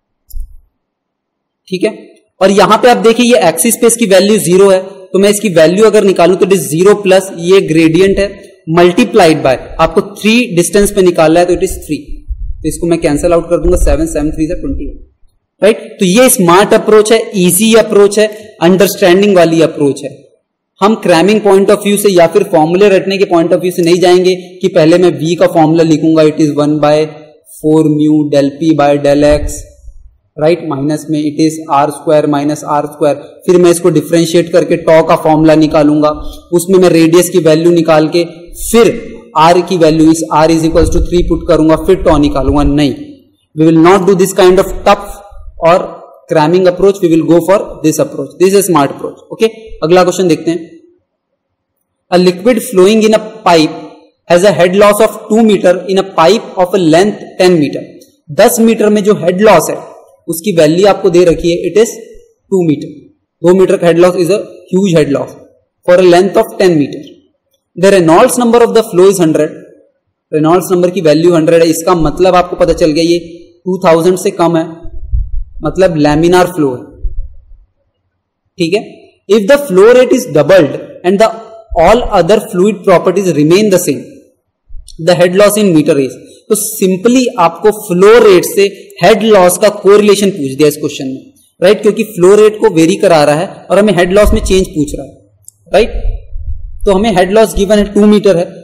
ठीक है। और यहां पे आप देखिए ये एक्सिस पे इसकी वैल्यू जीरो है, तो मैं इसकी वैल्यू अगर निकालूं तो इट इज जीरो प्लस ये ग्रेडियंट है मल्टीप्लाइड बाय आपको थ्री डिस्टेंस पे निकालना है तो इट इज थ्री, तो इसको मैं कैंसिल आउट कर दूंगा, सेवन सेवन थ्री से ट्वेंटी वन, राइट। तो ये स्मार्ट अप्रोच है, इजी अप्रोच है, अंडरस्टैंडिंग वाली अप्रोच है। हम क्रैमिंग पॉइंट ऑफ व्यू से या फिर फॉर्मूले रटने के पॉइंट ऑफ व्यू से नहीं जाएंगे कि पहले मैं v का फॉर्मूला लिखूंगा, it is one by four mu del P by del X, right, minus में it is R square minus are square, फिर मैं इसको डिफरेंशिएट करके टॉ का फॉर्मूला निकालूंगा, उसमें मैं रेडियस की वैल्यू निकाल के फिर आर की वैल्यू इस R is equal to three put करूंगा, फिर टॉ निकालूंगा। नहीं, we will not do this kind of tough और cramming approach, we will go for this approach, this is smart approach, okay. अगला क्वेश्चन देखते हैं, a liquid flowing in a pipe has a head loss of two metre in a pipe of a length ten metre. दस metre में जो head loss है उसकी value आपको दे रखी है, इट इज टू मीटर, दो मीटर का head loss is a huge head loss for a length of ten metre. The Reynolds number of the flow is hundred, Reynolds number की value hundred है, इसका मतलब आपको पता चल गया ये टू थाउजेंड से कम है, मतलब लैमिनार फ्लो है, ठीक है। If the flow rate is doubled and the all other fluid properties remain the same, the head loss in metre is. तो सिंपली आपको फ्लो रेट से हेड लॉस का कोरिलेशन पूछ दिया इस क्वेश्चन में, राइट, क्योंकि फ्लो रेट को वेरी करा रहा है और हमें हेड लॉस में चेंज पूछ रहा है, राइट। तो हमें हेड लॉस गिवन है टू मीटर है,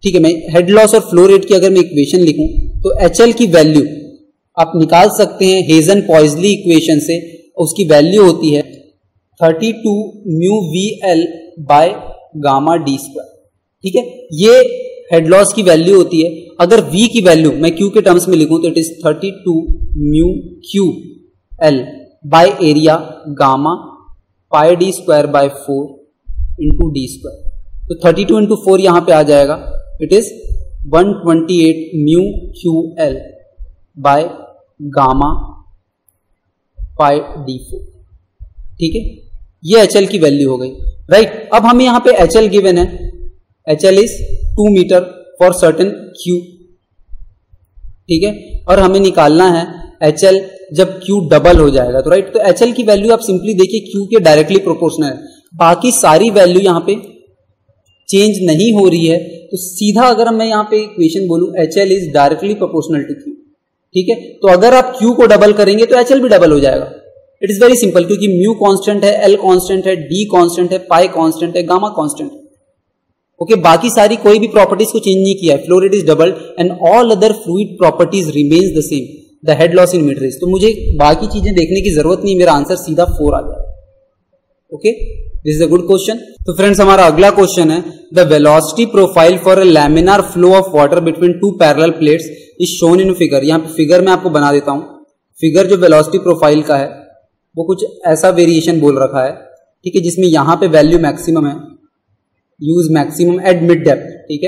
ठीक है, मैं हेड लॉस और फ्लो रेट की अगर मैं इक्वेशन लिखूं तो एच एल की वैल्यू आप निकाल सकते हैं हेजन पॉइजली इक्वेशन से। उसकी वैल्यू होती है thirty two mu V L by gamma D square. ठीक है, ये हेड लॉस की वैल्यू होती है। अगर V की वैल्यू मैं Q के टर्म्स में लिखूं तो it is thirty two mu Q L by area gamma pi D square by four into D square. तो थर्टी टू इंटू फोर यहां पे आ जाएगा, it is one twenty eight mu Q L by gamma pi D four. ठीक है, ये H L की value हो गई, राइट। अब हमें यहां पे एच एल गिवन है, H L is two metre for certain Q. ठीक है, और हमें निकालना है एच एल जब क्यू डबल हो जाएगा, तो राइट। तो एच एल की वैल्यू आप सिंपली देखिए क्यू के डायरेक्टली प्रोपोर्शनल है, बाकी सारी वैल्यू यहां पे चेंज नहीं हो रही है। तो सीधा अगर मैं यहां पे इक्वेशन बोलूं H L is directly proportional to Q. ठीक है, तो अगर आप क्यू को डबल करेंगे तो एच एल भी डबल हो जाएगा। इट इज वेरी सिंपल, क्योंकि म्यू कांस्टेंट है, एल कांस्टेंट है, डी कांस्टेंट है, पाई कांस्टेंट है, गामा कांस्टेंट है। ओके, बाकी सारी कोई भी प्रॉपर्टीज को चेंज नहीं किया है। Flow rate is doubled and all other fluid properties remains the same, the head loss in metre is. तो मुझे बाकी चीजें देखने की जरूरत नहीं, मेरा आंसर सीधा फोर आ जाएगा। Okay, this is a good question. तो फ्रेंड्स, हमारा अगला क्वेश्चन है the velocity profile for a laminar flow of water between two parallel plates is shown in figure. यहाँ पे फिगर में आपको बना देता हूं। फिगर जो वेलोसिटी प्रोफाइल का है वो कुछ ऐसा वेरिएशन बोल रखा है, ठीक है, जिसमें यहां पे वैल्यू मैक्सिमम है, u's maximum at mid depth. ठीक है,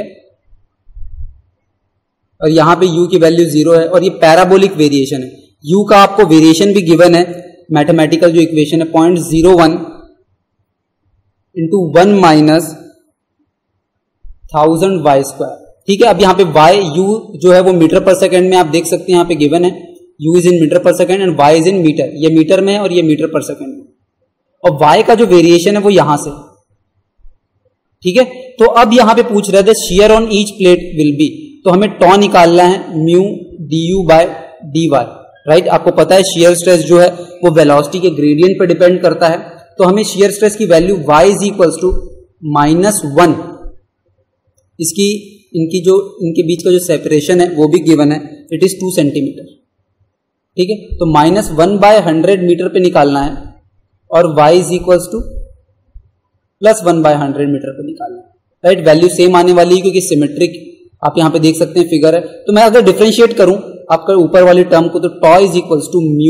और यहां पे u की वैल्यू जीरो है और ये पैराबोलिक वेरिएशन है। u का आपको वेरिएशन भी गिवन है, मैथमेटिकल जो इक्वेशन है point zero one into one minus thousand Y square. ठीक है, अब यहाँ पे y u जो है वो मीटर पर सेकेंड में आप देख सकते हैं, यहाँ पे गिवन है u is in metre per second and y is in metre. ये मीटर में है और ये मीटर पर सेकेंड में, और y का जो वेरिएशन है वो यहां से। ठीक है, तो अब यहां पे पूछ रहे थे shear on each plate will be, तो हमें टॉ निकालना है mu D U by D Y, right. आपको पता है शेयर स्ट्रेस जो है वो वेलोसिटी के ग्रेडियंट पर डिपेंड करता है, तो हमें शेयर स्ट्रेस की value y is equals to minus one, इसकी इनकी जो इनके बीच का जो सेपरेशन है वो भी गिवन है, इट इज टू सेंटीमीटर। ठीक है, तो minus one by hundred metre पे निकालना है और y is equals to plus one by hundred metre पे निकालना है, राइट। वैल्यू सेम आने वाली है क्योंकि सिमेट्रिक आप यहां पे देख सकते हैं फिगर है। तो मैं अगर डिफरेंशिएट करूं आपका ऊपर वाली टर्म को, तो tau is equals to mu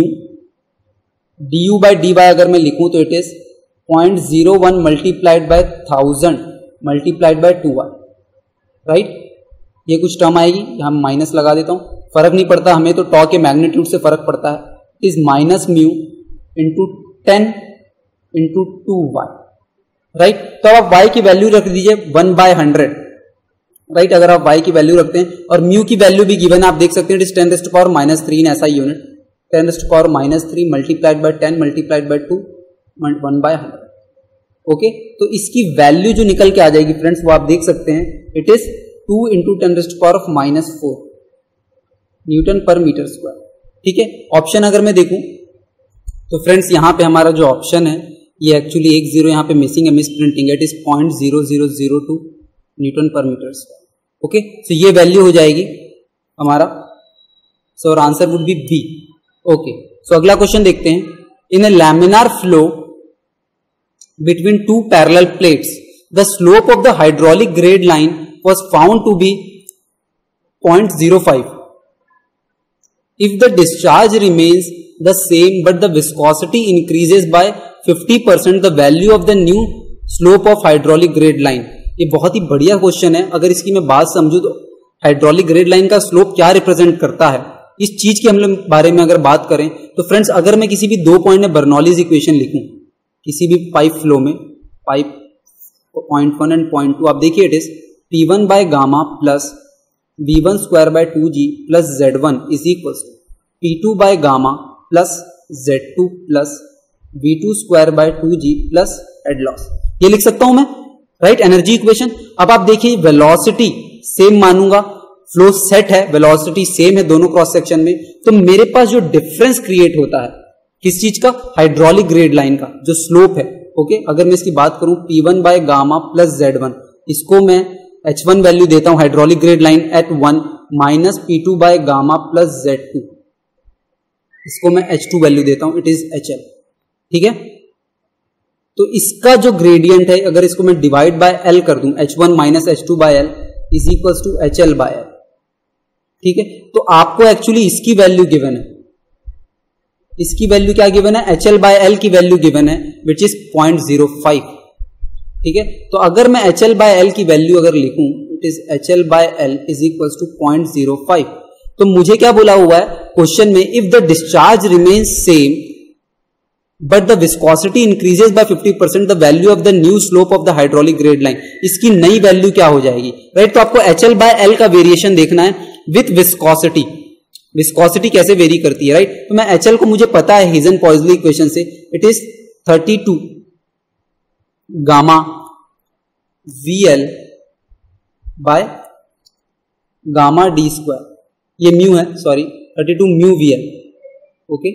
D U by D Y अगर मैं लिखूं तो it is point zero one multiplied by thousand multiplied by two Y, right. ये कुछ टर्म आएगी, यहां माइनस लगा देता हूं, फर्क नहीं पड़ता हमें, तो टॉ के मैग्नीट्यूड से फर्क पड़ता है। It is minus mu into ten into two Y, right. तो आप y की वैल्यू रख दीजिए वन बाय हंड्रेड, राइट। अगर आप y की वैल्यू रखते हैं और म्यू की वैल्यू भी गिवन है, आप देख सकते हैं it is ten raised to power minus three in SI unit, ten raised to power minus three multiplied by ten multiplied by two one by hundred. Okay, तो इसकी वैल्यू जो निकल के आ जाएगी फ्रेंड्स वो आप देख सकते हैं, it is two into ten raised to power of minus four newton per metre square. ठीक है, ऑप्शन अगर मैं देखूं तो फ्रेंड्स यहां पे हमारा जो ऑप्शन है ये एक्चुअली एक जीरो यहाँ पे मिसिंग है, miss printing, it is point zero zero zero two newton per metre square. Okay, so ये वैल्यू हो जाएगी हमारा, so our answer would be B. Okay, so अगला क्वेश्चन देखते हैं। In a laminar flow between two parallel plates the slope of the hydraulic grade line was found to be point zero five. If the discharge remains the same but the viscosity increases by fifty percent the value of the new slope of hydraulic grade line. ये बहुत ही बढ़िया question है। अगर इसकी मैं बात समझूं तो हाइड्रोलिक ग्रेड लाइन का स्लोप क्या रिप्रेजेंट करता है, इस चीज के हम लोग बारे में अगर बात करें तो फ्रेंड्स, अगर मैं किसी भी दो पॉइंट में बर्नौलीज इक्वेशन लिखूं किसी भी पाइप फ्लो में, pipe point one and point two, आप देखिए it is P one by gamma plus V one square by two G plus Z one is equals to P two by gamma plus Z two plus V two square by two G plus head loss. ये लिख सकता हूं मैं, right, energy equation. अब आप देखिए velocity same मानूंगा, flow set है, वेलोसिटी सेम है दोनों क्रॉस सेक्शन में, तो मेरे पास जो डिफरेंस क्रिएट होता है किस चीज का, हाइड्रोलिक ग्रेड लाइन का जो स्लोप है। ओके, अगर मैं इसकी बात करूं P one by gamma plus Z one, इसको मैं एच वन वैल्यू देता हूं hydraulic grade line at one minus P two by gamma plus Z two, इसको मैं एच टू वैल्यू देता हूं, इट इज एच एल। ठीक है, तो इसका जो ग्रेडियंट है अगर इसको मैं डिवाइड बाय एल कर दूं, H one minus H two by L is equal to H L by L. ठीक है, तो आपको एक्चुअली इसकी वैल्यू गिवन है, इसकी वैल्यू क्या गिवन है, एच एल बाय एल की वैल्यू गिवन है which is point zero five. ठीक है, तो अगर मैं एच एल बाय एल की वैल्यू अगर लिखूं, it is H L by L is equal to point zero five, तो मुझे क्या बोला हुआ है क्वेश्चन में, if the discharge remains same but the viscosity increases by fifty percent the value of the new slope of the hydraulic grade line, इसकी नई value क्या हो जाएगी, राइट। तो आपको एच एल बाय एल का वेरिएशन देखना है विथ विस्कोसिटी, विस्कोसिटी कैसे वेरी करती है, राइट। तो मैं एच एल को मुझे पता है हिजन पॉइजली इक्वेशन से, it is thirty two gamma V L by gamma D square, ये म्यू है, sorry thirty two mu V L. Okay,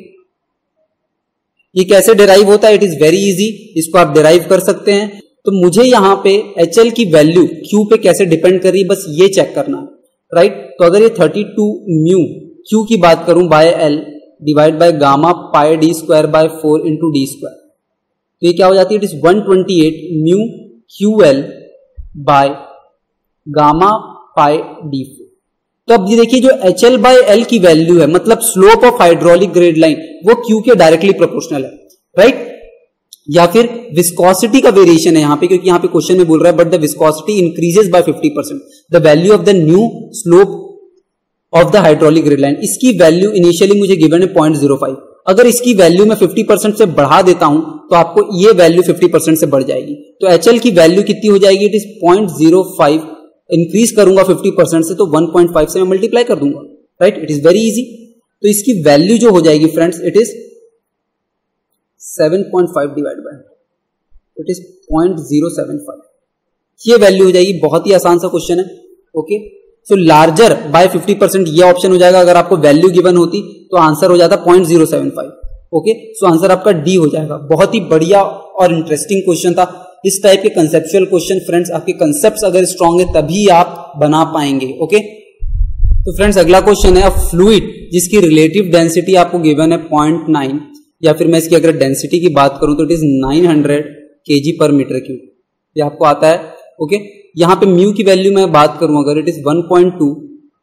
ये कैसे डिराइव होता है, इट इज वेरी इजी, इसको आप डिराइव कर सकते हैं। तो मुझे यहां पे एच एल की वैल्यू क्यू पे कैसे डिपेंड कर रही है, बस ये चेक करना है, राइट। तो अगर ये थर्टी टू म्यू क्यू की बात करूं by L divide by gamma pi D square by four into D square, तो ये क्या हो जाती है, it is one twenty eight mu Q L by gamma pi D four. तो अब ये देखिए जो एच एल बाय एल की वैल्यू है, मतलब slope of hydraulic grade line, वो क्यू के डायरेक्टली प्रोपोर्शनल है, राइट। या फिर विस्कोसिटी का वेरिएशन है यहां पे, क्योंकि यहां पे क्वेश्चन में बोल रहा है but the viscosity increases by fifty percent the value of the new slope of the hydraulic grade line, इसकी वैल्यू इनिशियली मुझे गिवन है पॉइंट जीरो फाइव, अगर इसकी वैल्यू मैं फिफ्टी परसेंट से बढ़ा देता हूं तो आपको ये वैल्यू फिफ्टी परसेंट से बढ़ जाएगी। तो एच एल की वैल्यू कितनी हो जाएगी, it is point zero five, increase करूंगा फिफ्टी परसेंट से तो वन पॉइंट फाइव से मैं मल्टीप्लाई कर दूंगा, right. It is very easy. तो इसकी वैल्यू जो हो जाएगी friends, it is seven point five divide by, it is point zero seven five, ये वैल्यू हो जाएगी। बहुत ही आसान सा क्वेश्चन है। Okay, so larger by fifty percent ये ऑप्शन हो जाएगा। अगर आपको वैल्यू गिवन होती तो आंसर हो जाता point zero seven five. Okay, so answer आपका डी हो जाएगा। बहुत ही बढ़िया और इंटरेस्टिंग क्वेश्चन था। इस टाइप के कंसेप्चुअल क्वेश्चन फ्रेंड्स, आपके कंसेप्ट्स अगर स्ट्रांग है तभी आप बना पाएंगे। ओके, तो फ्रेंड्स अगला क्वेश्चन है, अ फ्लूइड जिसकी रिलेटिव डेंसिटी आपको गिवन है पॉइंट नाइन, या फिर मैं इसकी अगर डेंसिटी की बात करूं तो it is nine hundred kg per metre cube, ये आपको आता है। ओके, यहां पे म्यू की वैल्यू मैं बात करूं अगर, it is one point two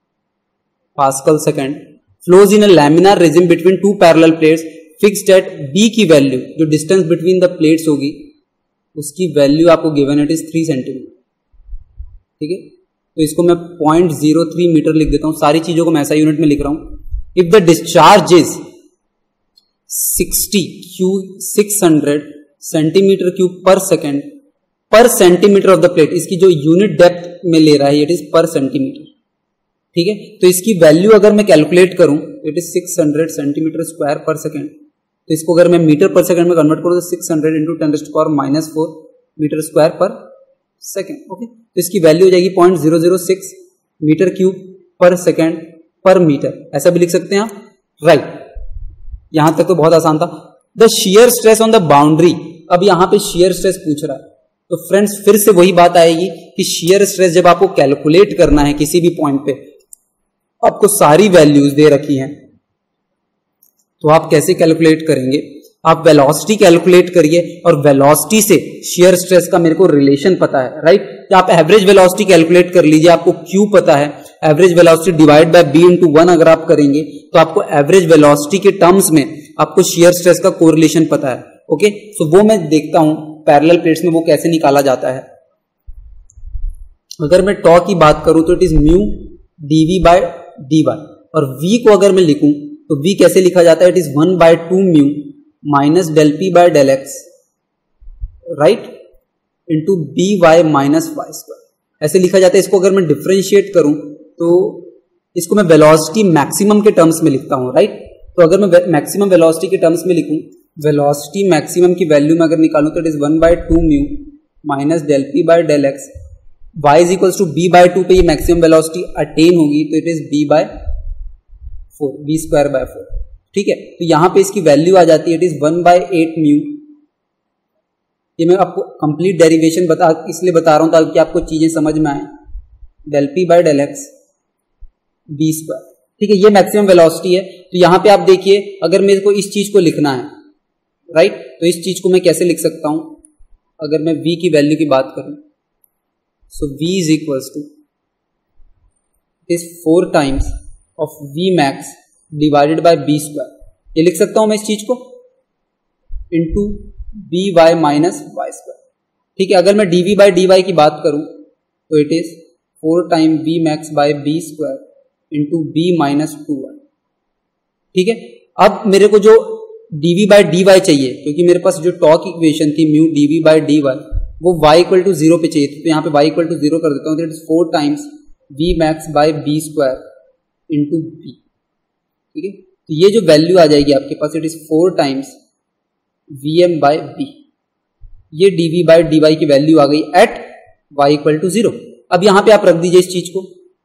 pascal second, flows in a laminar regime between two parallel plates, fixed at B की वैल्यू, जो डिस्टेंस बिटवीन द प्लेट्स होगी उसकी वैल्यू आपको गिवन है, इट इज थ्री सेंटीमीटर। ठीक है, तो इसको मैं पॉइंट जीरो थ्री मीटर लिख देता हूं। सारी चीजों को मैं ऐसा यूनिट में लिख रहा हूं। If the discharge is sixty Q six hundred centimetre cube per second per centimetre of the plate, इसकी जो यूनिट डेप्थ में ले रहा है इट इज पर सेंटीमीटर। ठीक है, तो इसकी वैल्यू अगर मैं कैलकुलेट करूं it is six hundred centimetre square per second, तो इसको अगर मैं मीटर पर सेकंड में कन्वर्ट करूं तो six hundred into ten to the power minus four metre square per second. Okay, तो इसकी वैल्यू हो जाएगी point zero zero six metre cube per second per metre, ऐसा भी लिख सकते हैं आप, राइट। यहां तक तो बहुत आसान था। The shear stress on the boundary, अब यहां पे शियर स्ट्रेस पूछ रहा है, तो फ्रेंड्स फिर से वही बात आएगी कि शियर स्ट्रेस जब आपको कैलकुलेट करना है किसी भी पॉइंट पे, आपको सारी वैल्यूज दे रखी हैं, तो आप कैसे कैलकुलेट करेंगे, आप वेलोसिटी कैलकुलेट करिए, और वेलोसिटी से शियर स्ट्रेस का मेरे को रिलेशन पता है, राइट। तो आप एवरेज वेलोसिटी कैलकुलेट कर लीजिए, आपको क्यू पता है, average velocity divide by B into one अगर आप करेंगे तो आपको एवरेज वेलोसिटी के टर्म्स में आपको शियर स्ट्रेस का कोरिलेशन पता है। ओके, सो वो मैं देखता हूं पैरेलल प्लेट्स में वो कैसे निकाला जाता है। अगर मैं टॉ की बात करूं तो it is mu DV by D y, और वी को अगर मैं लिखूं तो v कैसे लिखा जाता है, it is one by two mu minus del P by del X, right, into B Y minus Y square, ऐसे लिखा जाता है। इसको अगर मैं डिफरेंशिएट करूं तो इसको मैं वेलोसिटी मैक्सिमम के टर्म्स में लिखता हूं, राइट। तो अगर मैं मैक्सिमम वेलोसिटी के टर्म्स में लिखूं, वेलोसिटी मैक्सिमम की वैल्यू में अगर निकालूं तो it is one by two mu minus del P by del X, Y is equals to B by two पे ये मैक्सिमम वेलोसिटी अटेन होगी तो it is B by four, B square by four. ठीक है, तो यहां पे इसकी वैल्यू आ जाती है, it is one by eight mu. ये मैं आपको कंप्लीट डेरिवेशन बता इसलिए बता रहा हूं ताकि आपको चीजें समझ में आए। Del P by del X B square. ठीक है, ये मैक्सिमम वेलोसिटी है। तो यहां पे आप देखिए, अगर मेरे को इस चीज को लिखना है, राइट, तो इस चीज को मैं कैसे लिख सकता हूं, अगर मैं v की वैल्यू की बात करूं, so v is equals to is four times of v max divided by b square. ये लिख सकता हूं मैं इस चीज को into B Y minus Y square. ठीक है, अगर मैं D V by D Y की बात करूं तो it is four time B max by B square into B minus two Y. ठीक है, अब मेरे को जो dv बाई डी वाई चाहिए, क्योंकि मेरे पास जो टॉर्क इक्वेशन थी mu dv by D Y, वो y इक्वल टू जीरो पे चाहिए थी। तो यहाँ पे y इक्वल टू जीरो कर देता हूँ, तो it is four times v max by B square into B. ठीक है, तो ये जो वैल्यू आ जाएगी आपके पास, it is four times V M by B. ये dv बाई डी वाई की वैल्यू आ गई at y equal to zero. अब यहां पे आप रख दीजिए इस चीज को,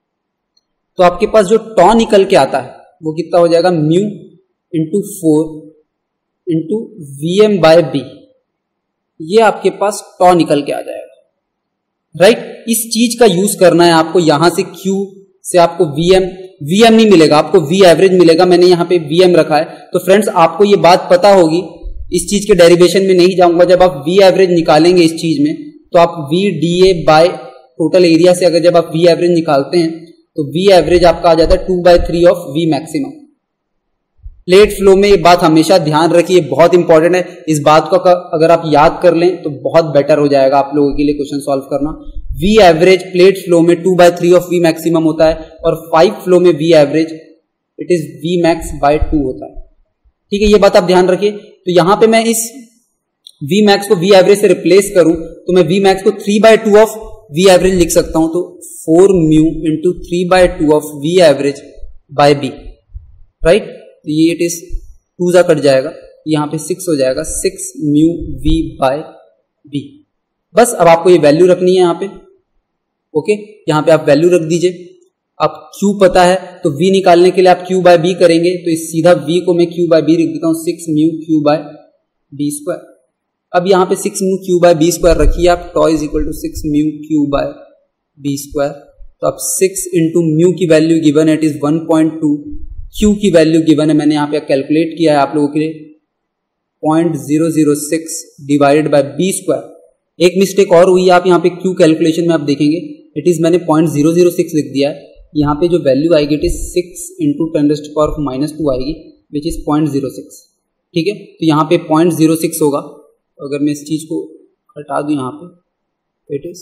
तो आपके पास जो टॉ निकल के आता है वो कितना हो जाएगा, mu into four into V M by B. ये आपके पास टॉ निकल के आ जाएगा, राइट। इस चीज का यूज करना है आपको, यहां से Q से आपको Vm Vm नहीं मिलेगा, आपको V एवरेज मिलेगा। मैंने यहां पे Vm रखा है। तो फ्रेंड्स, आपको ये बात पता होगी, इस चीज के डेरिवेशन में नहीं जाऊंगा। जब आप V एवरेज निकालेंगे इस चीज में, तो आप V D A by total area से अगर जब आप V एवरेज निकालते हैं, तो V एवरेज आपका आ जाता है two by three of V maximum. Plate flow में ये बात हमेशा ध्यान रखिए, बहुत इंपॉर्टेंट है। इस बात को अगर आप याद कर लें तो बहुत बेटर हो जाएगा आप लोगों के लिए क्वेश्चन सॉल्व करना। V एवरेज प्लेट फ्लो में two by three of V maximum होता है, और फाइव फ्लो में V average it is V max by two होता है। ठीक है, ये बात आप ध्यान रखिए। तो यहां पे मैं इस V मैक्स को V एवरेज से रिप्लेस करूं, तो मैं V मैक्स को three by two of V average लिख सकता हूं। तो four mu into three by two of V average by B, right. तो ये इट इज टू जा कट जाएगा, यहां पे सिक्स हो जाएगा, six mu V by B। बस अब आपको ये वैल्यू रखनी है यहाँ पे, ओके। यहाँ पे आप वैल्यू रख दीजिए। अब Q पता है, तो V निकालने के लिए आप Q बाय B करेंगे, तो इस सीधा V को मैं Q बाय B लिख देता हूँ, six mu Q by B square. अब यहाँ पे six mu Q by B square रखिए आप, tau is equal to six mu Q by B square. तो अब सिक्स इंटू म्यू की वैल्यू गिवन है, it is one point two. Q की वैल्यू गिवन है, मैंने यहाँ पे कैलकुलेट किया है आप लोगों के लिए, point zero zero six divided by B square. एक मिस्टेक और हुई है, आप यहाँ पे Q कैलकुलेशन में आप देखेंगे, इट इज मैंने पॉइंट जीरो जीरो सिक्स लिख दिया है। यहाँ पे जो वैल्यू आएगी it is six into ten raised to power minus two आएगी, which is point zero six. ठीक है, तो यहाँ पे पॉइंट जीरो सिक्स होगा। अगर मैं इस चीज को हटा दूं यहाँ पे, it is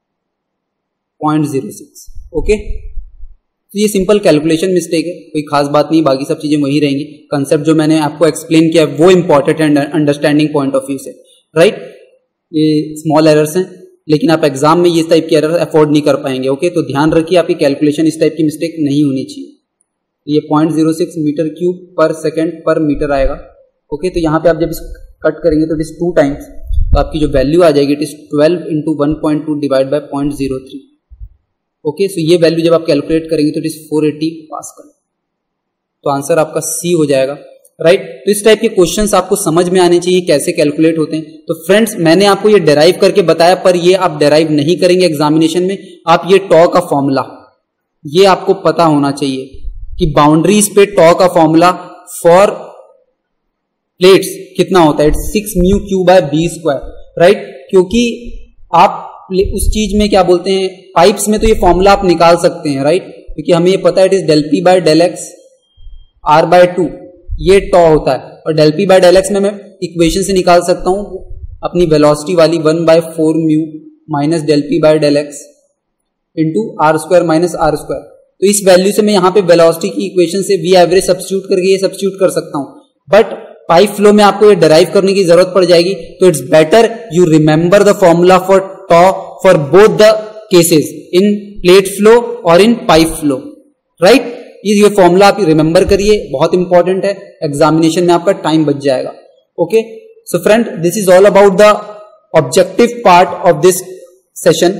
point zero six. Okay, तो ये सिंपल कैलकुलेशन मिस्टेक है, कोई खास बात नहीं, बाकी सब चीजें वही रहेंगी। कंसेप्ट जो मैंने आपको एक्सप्लेन किया है वो इंपॉर्टेंट है अंडरस्टैंडिंग पॉइंट ऑफ व्यू से, राइट। ये स्मॉल एरर्स हैं, लेकिन आप एग्जाम में ये टाइप की एरर अफोर्ड नहीं कर पाएंगे। ओके, तो ध्यान रखिए आपकी कैलकुलेशन इस टाइप की मिस्टेक नहीं होनी चाहिए। ये point zero six metre cube per second per metre आएगा। ओके, तो यहाँ पे आप जब इस कट करेंगे तो इट इज टू टाइम्स, तो आपकी जो वैल्यू आ जाएगी it is twelve into one point two divide by point zero three. Okay, so ये वैल्यू जब आप कैलकुलेट करेंगे तो it is four eighty pascal. तो आंसर आपका सी हो जाएगा, राइट। तो इस टाइप के क्वेश्चंस आपको समझ में आने चाहिए कैसे कैलकुलेट होते हैं। तो फ्रेंड्स, मैंने आपको ये डेराइव करके बताया, पर ये आप डेराइव नहीं करेंगे एग्जामिनेशन में। आप ये टॉ का फॉर्मूला ये आपको पता होना चाहिए कि बाउंड्रीज पे टॉ का फॉर्मूला फॉर प्लेट्स कितना होता है, six mu q by B square, right. क्योंकि आप उस चीज में क्या बोलते हैं, पाइप्स में तो ये फॉर्मूला आप निकाल सकते हैं, राइट, क्योंकि हमें ये पता है it is del P by del x are by two, ये टॉ होता है। और del P by del x में मैं इक्वेशन से निकाल सकता हूं अपनी वेलोसिटी वाली, one by four mu minus del P by del x into are square minus are square. तो इस वैल्यू से मैं यहाँ पे वेलोसिटी की इक्वेशन से वी एवरेज सब्स्टिट्यूट करके ये सब्स्टिट्यूट कर सकता हूं। बट पाइप फ्लो में आपको ये डिराइव करने की जरूरत पड़ जाएगी, तो it's better you remember the formula for tau for both the cases, in plate flow और इन पाइप फ्लो, राइट। ये फॉर्मूला आप रिमेंबर करिए, बहुत इंपॉर्टेंट है, एग्जामिनेशन में आपका टाइम बच जाएगा। Okay, so friend, this is all about the objective part of this session.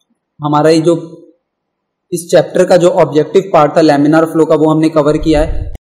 हमारा ये जो इस चैप्टर का जो ऑब्जेक्टिव पार्ट था लैमिनार फ्लो का, वो हमने कवर किया है।